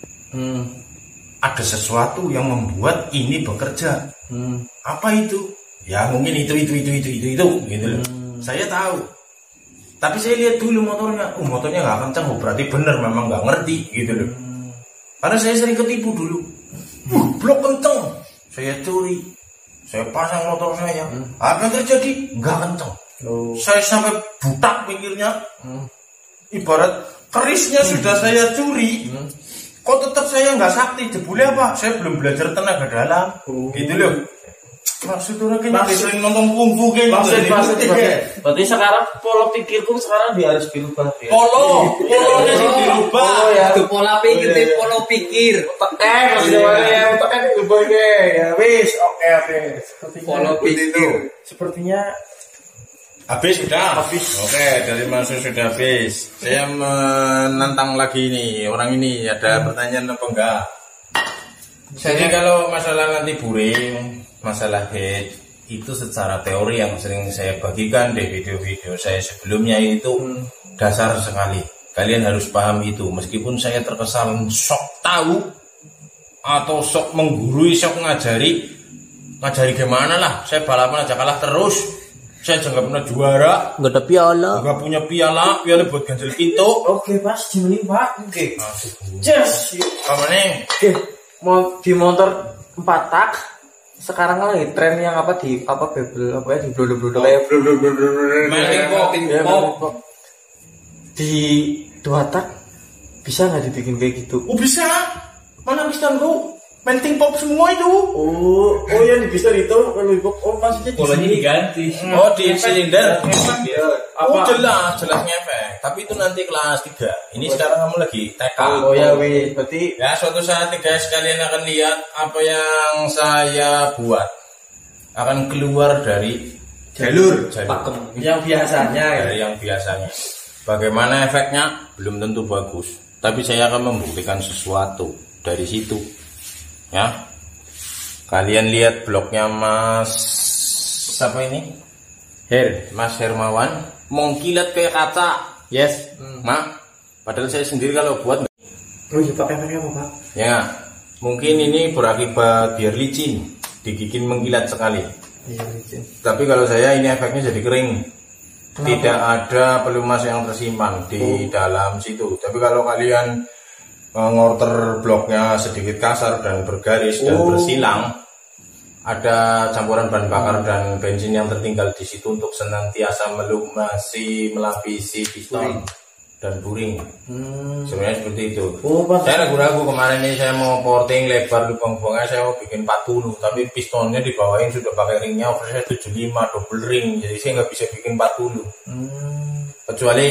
Ada sesuatu yang membuat ini bekerja. Apa itu? Ya mungkin itu gitu loh. Saya tahu. Tapi saya lihat dulu motornya. Motornya nggak kenceng, berarti bener memang nggak ngerti gitu loh. Karena saya sering ketipu dulu. Blok kenceng, saya curi. Saya pasang motor saya. Apa yang terjadi? Nggak kenceng. Saya sampai butak pikirnya. Ibarat kerisnya sudah saya curi. Kok tetap saya nggak sakti? Jebule apa? Saya belum belajar tenaga dalam. Gitu loh. Maksud orang kayaknya sering nonton kungfu kayak gitu. Berarti sekarang pola pikirku sekarang dia harus dirubah. Polanya sih dirubah. Itu pola pikir, pola pikir. Tekan dirubah ya. Wis, oke. Pola pikir. Sepertinya habis sudah. Oke, dari Mas sudah habis. Saya menantang lagi nih orang ini, ada pertanyaan apa enggak? Jadi kalau masalah nanti buring, masalah head itu secara teori yang sering saya bagikan di video-video saya sebelumnya itu dasar sekali. Kalian harus paham itu. Meskipun saya terkesan sok tahu atau sok menggurui, sok ngajari gimana lah. Saya balapan aja kalah terus. Saya jangan pernah juara, nggak ada piala, nggak punya piala buat ganjel pintu. Oke pas jemeni pak, oke. Yes, kamarnya. Mau di motor 4 tak. Sekarang kan lagi tren yang apa di bebel apa ya di blodo kayak blodo. Di 2 tak bisa nggak dibikin kayak gitu? Oh bisa, mana bisa bro? Melting pop semua itu. Oh ya bisa itu melting pop. Oh maksudnya bolanya diganti. Oh di silinder. Apa? Jelas ngefek. Tapi itu nanti kelas 3. Ini sekarang kamu lagi TK. Oh ya wih, berarti ya suatu saat guys kalian akan lihat apa yang saya buat akan keluar dari jalur pakem yang biasanya dari yang biasanya. Bagaimana efeknya belum tentu bagus. Tapi saya akan membuktikan sesuatu dari situ. Ya, kalian lihat blognya Mas siapa ini? Mas Hermawan mengkilat kayak kaca. Yes. Mak, padahal saya sendiri kalau buat Oh iya Pak, efeknya apa Pak? ya mungkin ini berakibat biar licin, digigit mengkilat sekali. Iya licin. Tapi kalau saya ini efeknya jadi kering. Tidak ada pelumas yang tersimpan di dalam situ. Tapi kalau kalian ngorter bloknya sedikit kasar dan bergaris dan bersilang, ada campuran bahan bakar dan bensin yang tertinggal di situ untuk senantiasa melapisi piston dan buring. Sebenarnya seperti itu. Saya ragu-ragu kemarin ini saya mau porting lebar lubang-lubangnya, saya mau bikin 40, tapi pistonnya dibawain sudah pakai ringnya oversize 75 double ring, jadi saya nggak bisa bikin 40. Kecuali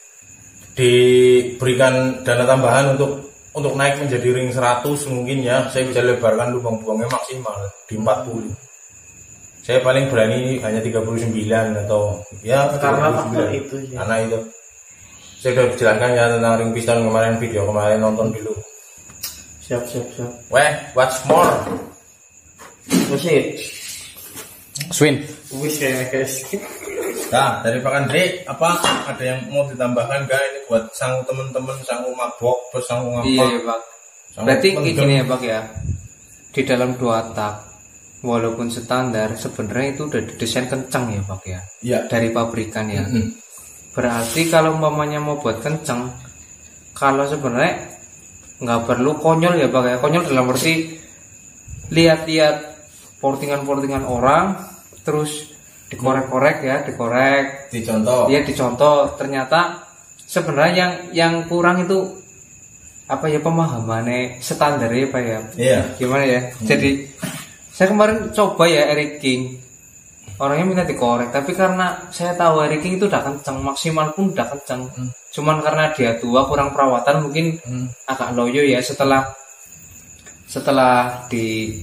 diberikan dana tambahan untuk naik menjadi ring 100 mungkin ya, saya bisa lebarkan lubang-lubangnya maksimal di 40. Saya paling berani hanya 39 atau ya Karena 39. faktor itu ya. Karena itu saya sudah jelaskan ya tentang ring piston kemarin, video kemarin, nonton dulu. Siap. Weh, what's more? Musik. Swin. Wis ya guys. Nah, dari Pak Andre, apa ada yang mau ditambahkan gak ini buat sangu temen-temen, sangu mabok, sangu ngapa? Iya ya Pak. Sangu Berarti pendem. gini ya Pak ya. Di dalam 2 tak, walaupun standar, sebenarnya itu udah didesain kencang ya Pak ya. Iya. Dari pabrikan ya. Berarti kalau umpamanya mau buat kencang, kalau sebenarnya nggak perlu konyol ya Pak ya. Konyol dalam arti lihat-lihat portingan-portingan orang, terus dikorek-korek ya, Dicontoh. dia dicontoh. Ternyata sebenarnya yang kurang itu apa ya, pemahamannya standarnya Pak ya. Iya. Gimana ya? Jadi saya kemarin coba ya Eric King, orangnya minta dikorek, tapi karena saya tahu Eric King itu udah kenceng, maksimal pun udah kenceng. Cuman karena dia tua, kurang perawatan, mungkin agak loyo ya setelah di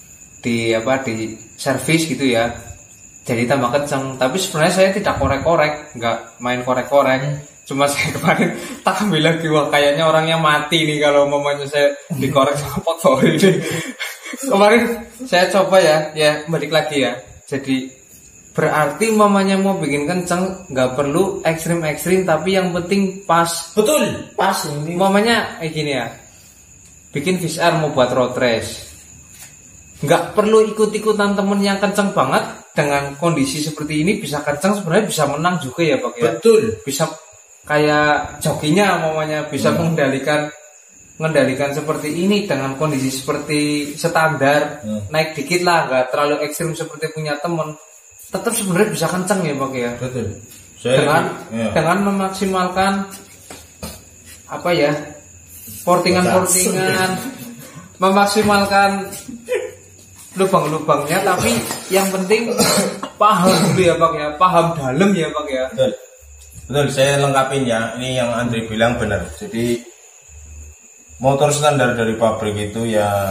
servis gitu ya, jadi tambah kenceng. Tapi sebenarnya saya tidak korek-korek, nggak main korek-korek. Cuma saya kemarin tak ambil lagi, wah kayaknya orangnya mati nih kalau mamanya saya dikorek sama pot ini. Kemarin saya coba ya balik lagi ya. Jadi berarti mamanya mau bikin kenceng nggak perlu ekstrim, tapi yang penting pas. Betul. Pas ini. Mamanya gini ya, bikin VSR mau buat road race, nggak perlu ikut-ikutan temen yang kenceng banget. Dengan kondisi seperti ini bisa kenceng, sebenarnya bisa menang juga ya Pak ya. Betul. Bisa kayak jokinya mamanya bisa mengendalikan seperti ini dengan kondisi seperti standar. Naik dikit lah, nggak terlalu ekstrim seperti punya temen, tetap sebenarnya bisa kenceng ya Pak ya. Betul. Dengan memaksimalkan apa ya, portingan, memaksimalkan lubang-lubangnya, tapi yang penting paham dulu ya Pak ya, paham dalam ya Pak ya. Betul, saya lengkapin ya. Ini yang Andre bilang benar. Jadi motor standar dari pabrik itu ya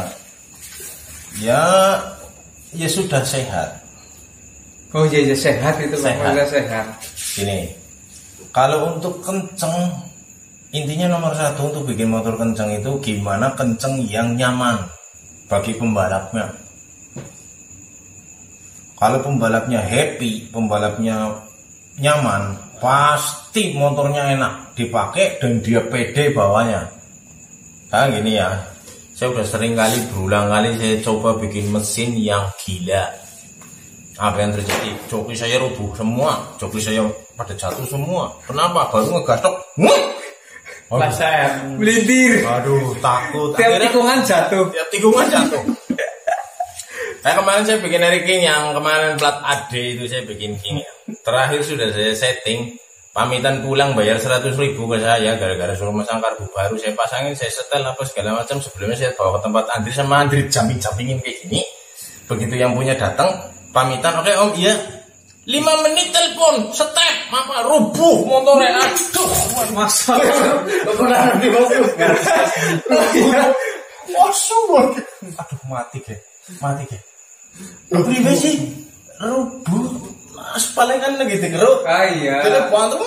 sudah sehat. Oh iya sehat itu Pak, Sehat. sehat. Gini, kalau untuk kenceng, intinya nomor 1 untuk bikin motor kenceng itu gimana kenceng yang nyaman bagi pembalapnya. Kalau pembalapnya happy, pembalapnya nyaman, pasti motornya enak dipakai dan dia pede bawanya. Nah gini ya, saya udah sering kali, berulang kali saya coba bikin mesin yang gila. Apa yang terjadi? Joki saya rubuh semua, joki saya pada jatuh semua. Kenapa? Baru ngegasok, Saya melintir. aduh takut. Tiap Akhirnya tikungan jatuh. tiap tikungan jatuh. Nah kemarin saya bikin Eric King yang kemarin plat AD itu saya bikin King ya. Terakhir sudah saya setting, pamitan pulang bayar 100.000 ke saya gara-gara suruh masang karbu baru, saya pasangin, saya setel apa segala macam. Sebelumnya saya bawa ke tempat Andri sama Andri jamping-jampingin kayak gini. Begitu yang punya datang, pamitan, oke om iya 5 menit telepon, step, apa rubuh motornya, aduh Masalah. Kekurangan di bawah. aduh mati ke. Priwe sih rubuh aspalnya kan lagi digeruk. Ah iya. Telepon tuh.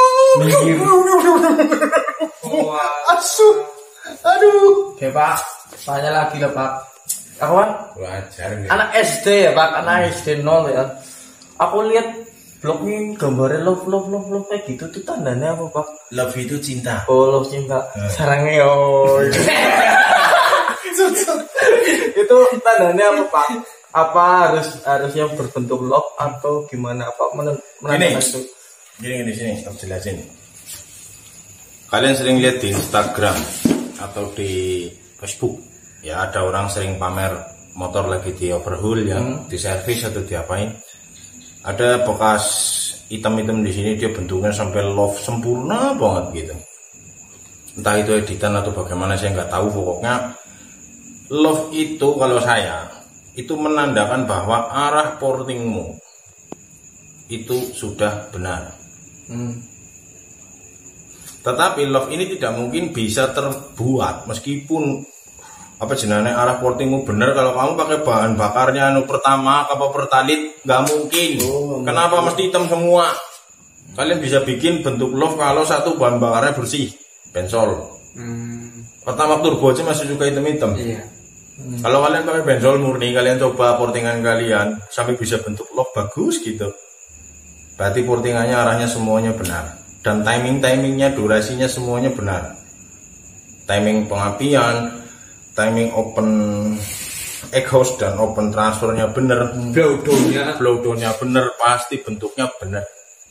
Asu. Aduh. Oke Pak, tanya lagi lah Pak. Kawan, Wajar nih. anak SD ya Pak, anak SD 0 ya. Aku lihat blognya gambarnya love kayak gitu tuh tandanya apa Pak? Love itu cinta. Oh love cinta. Sarangnya oh. Itu tandanya apa Pak? Apa harus yang berbentuk love atau gimana apa menandakan itu? Gini sini, aku jelasin. Kalian sering lihat di Instagram atau di Facebook, ya ada orang sering pamer motor lagi di overhaul ya, di servis atau diapain. Ada bekas hitam-hitam di sini, dia bentuknya sampai love sempurna banget gitu. Entah itu editan atau bagaimana saya nggak tahu, pokoknya love itu kalau saya itu menandakan bahwa arah portingmu itu sudah benar. Tetapi love ini tidak mungkin bisa terbuat meskipun apa jenenge arah portingmu benar kalau kamu pakai bahan bakarnya pertama kapal pertalit nggak mungkin. Kenapa mesti hitam semua? Kalian bisa bikin bentuk love kalau satu bahan bakarnya bersih, bensol. Pertama turbo aja masih suka hitam-hitam. Iya. Kalau kalian pakai bensol murni, kalian coba portingan kalian sampai bisa bentuk love bagus gitu. Berarti portingannya arahnya semuanya benar. Dan timingnya, durasinya semuanya benar. Timing pengapian, timing open exhaust dan open transfernya benar. Blow down-nya benar, pasti bentuknya benar.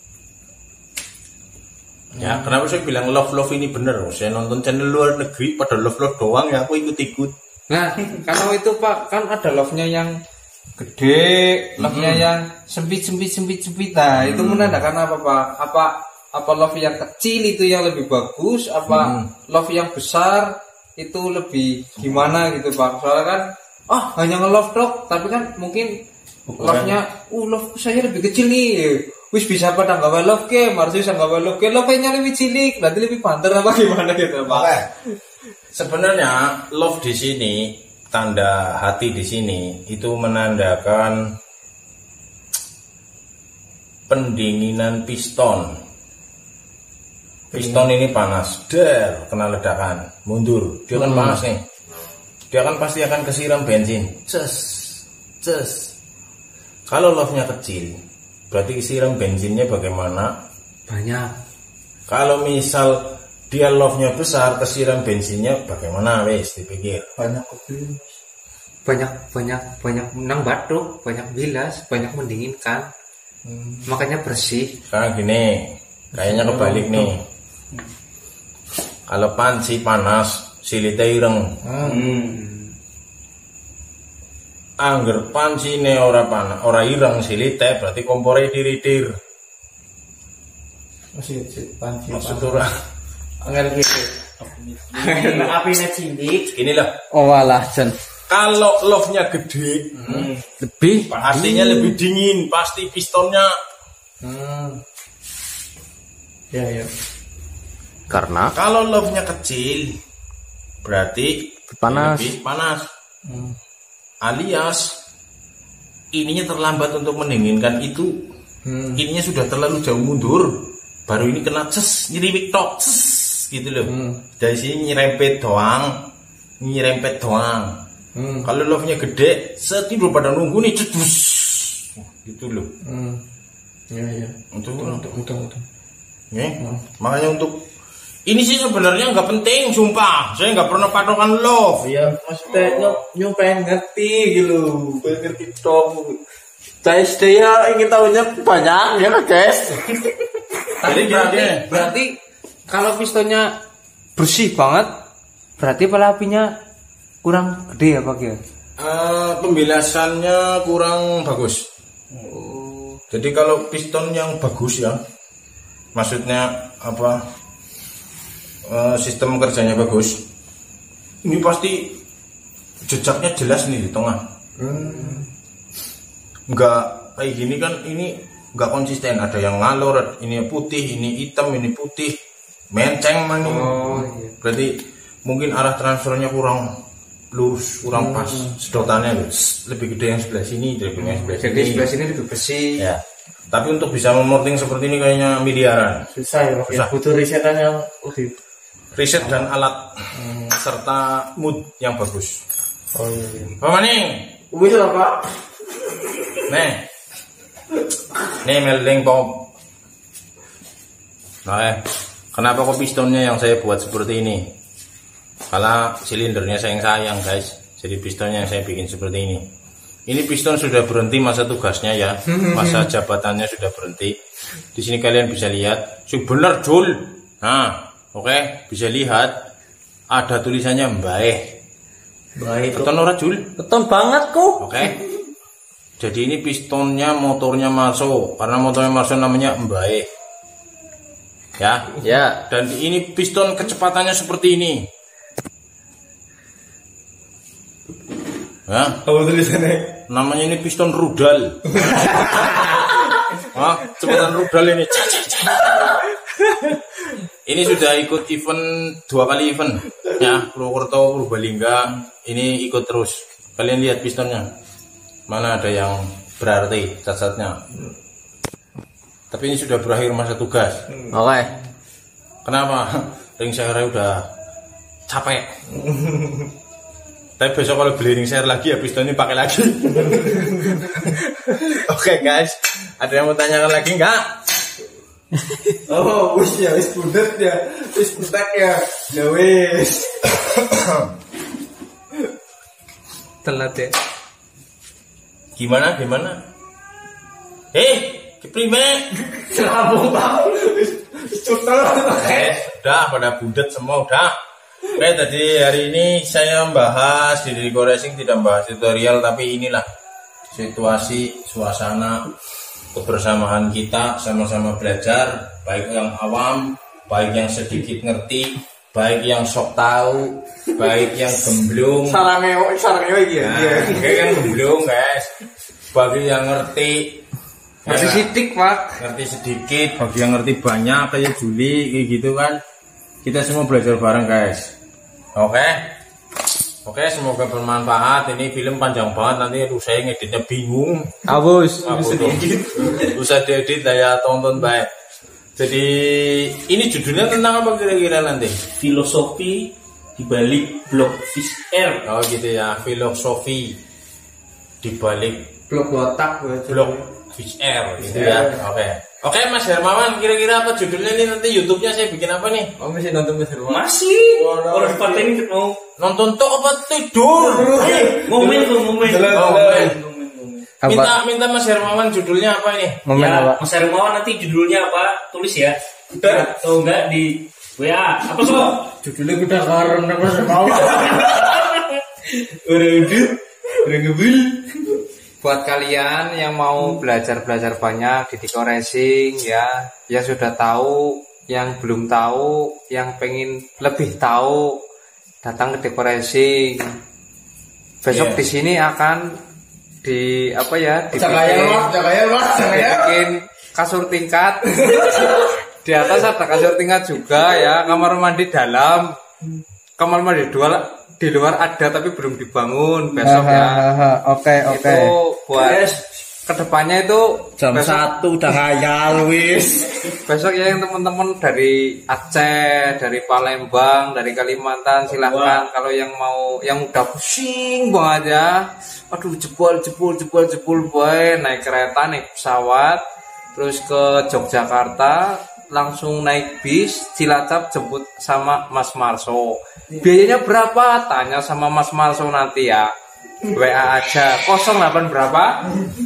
Ya, kenapa saya bilang love ini benar? Saya nonton channel luar negeri pada love doang ya aku ikut-ikut. Nah, kalau itu Pak, kan ada love-nya yang gede, love-nya yang sempit. Nah, itu menandakan apa Pak? Apa love yang kecil itu yang lebih bagus? Apa love yang besar itu lebih gimana gitu Pak? Soalnya kan, hanya nge-love dok, tapi kan mungkin love-nya, love saya lebih kecil nih. Wis bisa pada nggak love ke, harus bisa nggak love ke, love-nya lebih cilik, berarti lebih banter apa gimana gitu Pak? Sebenarnya love di sini, tanda hati di sini itu menandakan pendinginan piston. Piston ini panas, kena ledakan, mundur. Dia kan panas nih. Dia kan pasti akan kesiram bensin. Ces. Kalau love-nya kecil, berarti kesiram bensinnya bagaimana? Banyak. Kalau misal dia love-nya besar, kesiram bensinnya bagaimana? Wes dipikir. Banyak menang batuk, banyak bilas, banyak mendinginkan. Makanya bersih. Sekarang gini, kayaknya kebalik nih. Kalau panci panas, silite ireng. Angger panci ne ora panas, ora ireng silite, berarti kompore diritir. Panci Maksud ora. Angger gitu. Apinya cilik. Inilah. Oh alah Jan. Kalau love-nya gede, Lebih artinya lebih dingin, pasti pistonnya. Ya. Karena Kalau love-nya kecil, berarti panas. lebih panas. Alias ininya terlambat untuk mendinginkan itu. Ininya sudah terlalu jauh mundur. Baru ini kena nyeriwik tok, gitu loh. Dari sini nyerempet doang. Kalau love-nya gede, setidur pada nunggu nih cedus. Gitu loh. Ya. Untuk. Ya. Makanya untuk ini sih sebenarnya nggak penting, sumpah. Saya nggak pernah patokan love. Ya maksudnya pengen ngerti gitu, pengen ngerti dong. Saya ingin tahunya banyak ya guys. berarti kalau pistonnya bersih banget, berarti pelapinya kurang gede ya Pak ya? Pembilasannya kurang bagus. Jadi kalau piston yang bagus ya, maksudnya apa? Sistem kerjanya bagus. Ini pasti jejaknya jelas nih di tengah. Enggak kayak gini kan, ini enggak konsisten. Ada yang ngalor, ini putih, ini hitam, ini putih, menceng mana. Iya. Berarti mungkin arah transfernya kurang lurus, kurang pas. Sedotannya lebih gede yang sebelah sini daripada yang sebelah sini. Jadi sebelah sini lebih bersih. Ya. Tapi untuk bisa memorting seperti ini kayaknya miliaran. Susah ya Pak. Susah. Butuh risetan yang lebih. Riset dan alat serta mood yang bagus. Oh iya. Pak Maning, Wis lah Pak. nih Nih melting pop. Nah, kenapa kok pistonnya yang saya buat seperti ini? Karena silindernya sayang guys. Jadi pistonnya yang saya bikin seperti ini. Ini piston sudah berhenti masa tugasnya ya. Masa jabatannya sudah berhenti. Di sini kalian bisa lihat. Bener Jul. Nah, oke, bisa lihat ada tulisannya Mbae. Baik. Keton ora Jul? Keton banget kok. Oke. Jadi ini pistonnya motornya Marso, karena motornya Marso namanya Mbae. Ya. Ya. Dan ini piston kecepatannya seperti ini. Ya. Apa tulisannya? Namanya ini piston rudal. Wah, kecepatan rudal ini. Ini sudah ikut event 2 kali event. Ya, Purwokerto, Purbalingga. Ini ikut terus. Kalian lihat pistonnya. Mana ada yang berarti cacatnya. Tapi ini sudah berakhir masa tugas. Oke. Kenapa? Ring share udah capek. Tapi besok kalau beli ring share lagi ya pistonnya pakai lagi. Oke guys, ada yang mau tanyakan lagi nggak? Oh, wis ya, wis budet ya. Wis butek ya. Ya wis. Telat ya. Gimana? Keprime? Serabung Pak. Wis cutel. Udah pada budet semua udah. Oke, tadi hari ini saya membahas di Diko Racing, tidak membahas tutorial, tapi inilah situasi, suasana kebersamaan kita sama-sama belajar, baik yang awam, baik yang sedikit ngerti, baik yang sok tahu, baik yang gemblung. Sarangnya iki ya. Nah, kayak yang gemblung guys. Bagi yang ngerti, Masih sidik, Pak. ngerti sedikit, bagi yang ngerti banyak kayak Juli kayak gitu kan. Kita semua belajar bareng guys. Oke, semoga bermanfaat. Ini film panjang banget, nanti aduh saya ngeditnya bingung. Abus. Usah diedit lah ya, tonton baik. Jadi ini judulnya tentang apa kira-kira nanti? Filosofi dibalik blog Fish Air. Oh gitu ya, filosofi dibalik Blok botak blog Fish Air gitu ya. Oke Mas Hermawan, kira-kira apa judulnya nih nanti YouTube-nya saya bikin apa nih? Oh, masih nonton Mas Hermawan. Masih. Orang di partai ini mau Nonton tuh apa tidur? momen. Minta Mas Hermawan judulnya apa ini? Momen Ya, apa? Mas Hermawan nanti judulnya apa? Tulis ya. Atau enggak di WA. Apa so? Judulnya kita karena Mas Hermawan. Buat kalian yang mau belajar banyak di Diko Racing ya, yang sudah tahu, yang belum tahu, yang pengen lebih tahu, datang ke Diko Racing. Besok di sini akan dibikin kasur tingkat. Di atas ada kasur tingkat juga ya, kamar mandi dalam, kamar mandi di luar ada tapi belum dibangun besok ya. Oke. Itu buat kedepannya itu Jam besok, 1 udah ngayal wis. besok ya yang teman-teman dari Aceh, dari Palembang, dari Kalimantan silahkan. Kalau yang mau yang udah pusing banget ya, aduh jebol boy, naik kereta, naik pesawat, terus ke Yogyakarta, langsung naik bis Cilacap jemput sama Mas Marso. Biayanya berapa? Tanya sama Mas Marso nanti ya. WA aja 08 berapa?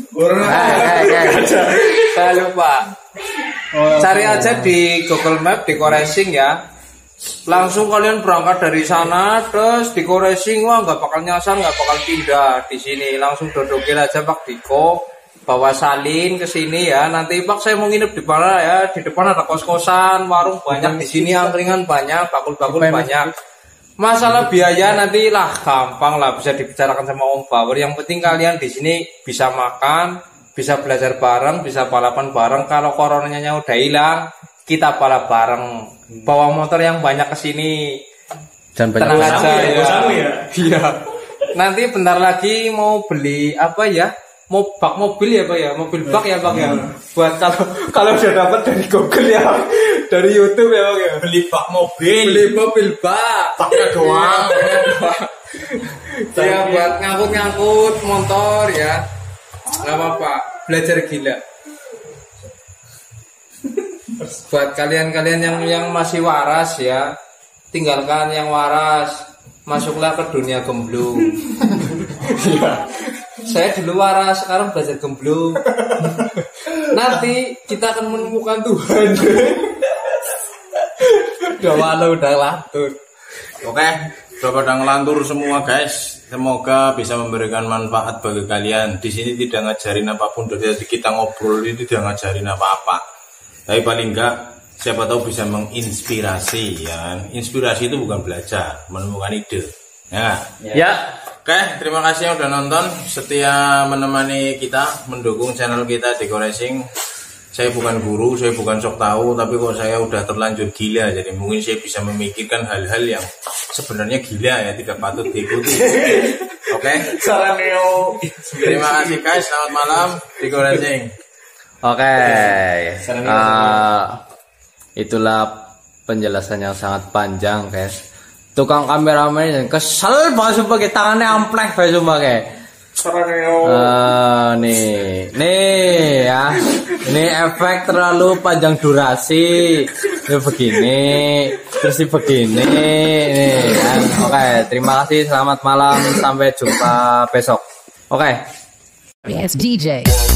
Saya lupa. Cari aja di Google Map Diko Racing ya. Langsung kalian berangkat dari sana, terus Diko Racing, wah nggak bakal nyasar, nggak bakal pindah di sini. Langsung dodokin aja Pak Diko, bawa salin ke sini ya. Nanti Pak saya mau nginep di mana ya? Di depan ada kos-kosan, warung banyak di sini, angkringan banyak, bakul-bakul banyak. Masalah biaya nanti lah gampang lah, bisa dibicarakan sama Om Bauer. Yang penting kalian di sini bisa makan, bisa belajar bareng, bisa balapan bareng. Kalau coronanya udah hilang, kita balap bareng. Bawa motor yang banyak ke sini. Tenang aja ya. Iya. Nanti bentar lagi mau beli apa ya? Mau bak mobil ya Pak ya, mobil bak ya Pak ya. Buat kalau udah dapat dari Google ya, dari YouTube ya Pak ya. Beli bak mobil. Beli mobil bak. Baknya doang. Ya buat ngangkut motor ya. Nggak apa-apa, belajar gila. Buat kalian-kalian yang masih waras ya, tinggalkan yang waras, masuklah ke dunia gemblung. Ya. Saya dulu waras, sekarang belajar gemblung. Nanti kita akan menemukan Tuhan. Udah walau, udah lantur. Oke, udah pada ngelantur semua guys. Semoga bisa memberikan manfaat bagi kalian. Di sini tidak ngajarin apapun, dari kita ngobrol ini tidak ngajarin apa-apa. Tapi paling enggak, siapa tahu bisa menginspirasi ya. Inspirasi itu bukan belajar, menemukan ide. Ya. Oke, terima kasih yang udah nonton, setia menemani kita, mendukung channel kita Deko Racing. Saya bukan guru, saya bukan sok tahu, tapi kok saya udah terlanjur gila, jadi mungkin saya bisa memikirkan hal-hal yang sebenarnya gila ya, tidak patut diikuti. Oke. Terima kasih guys, selamat malam Deko Racing. Oke. Itulah penjelasan yang sangat panjang guys. Tukang kameramen kesel banget sumpah, tangannya amplek banget sumpah kayak. Nih ya, ini efek terlalu panjang durasi. Ini begini, terus begini. Nih kan. Oke, terima kasih, selamat malam, sampai jumpa besok. Oke. Yes, DJ.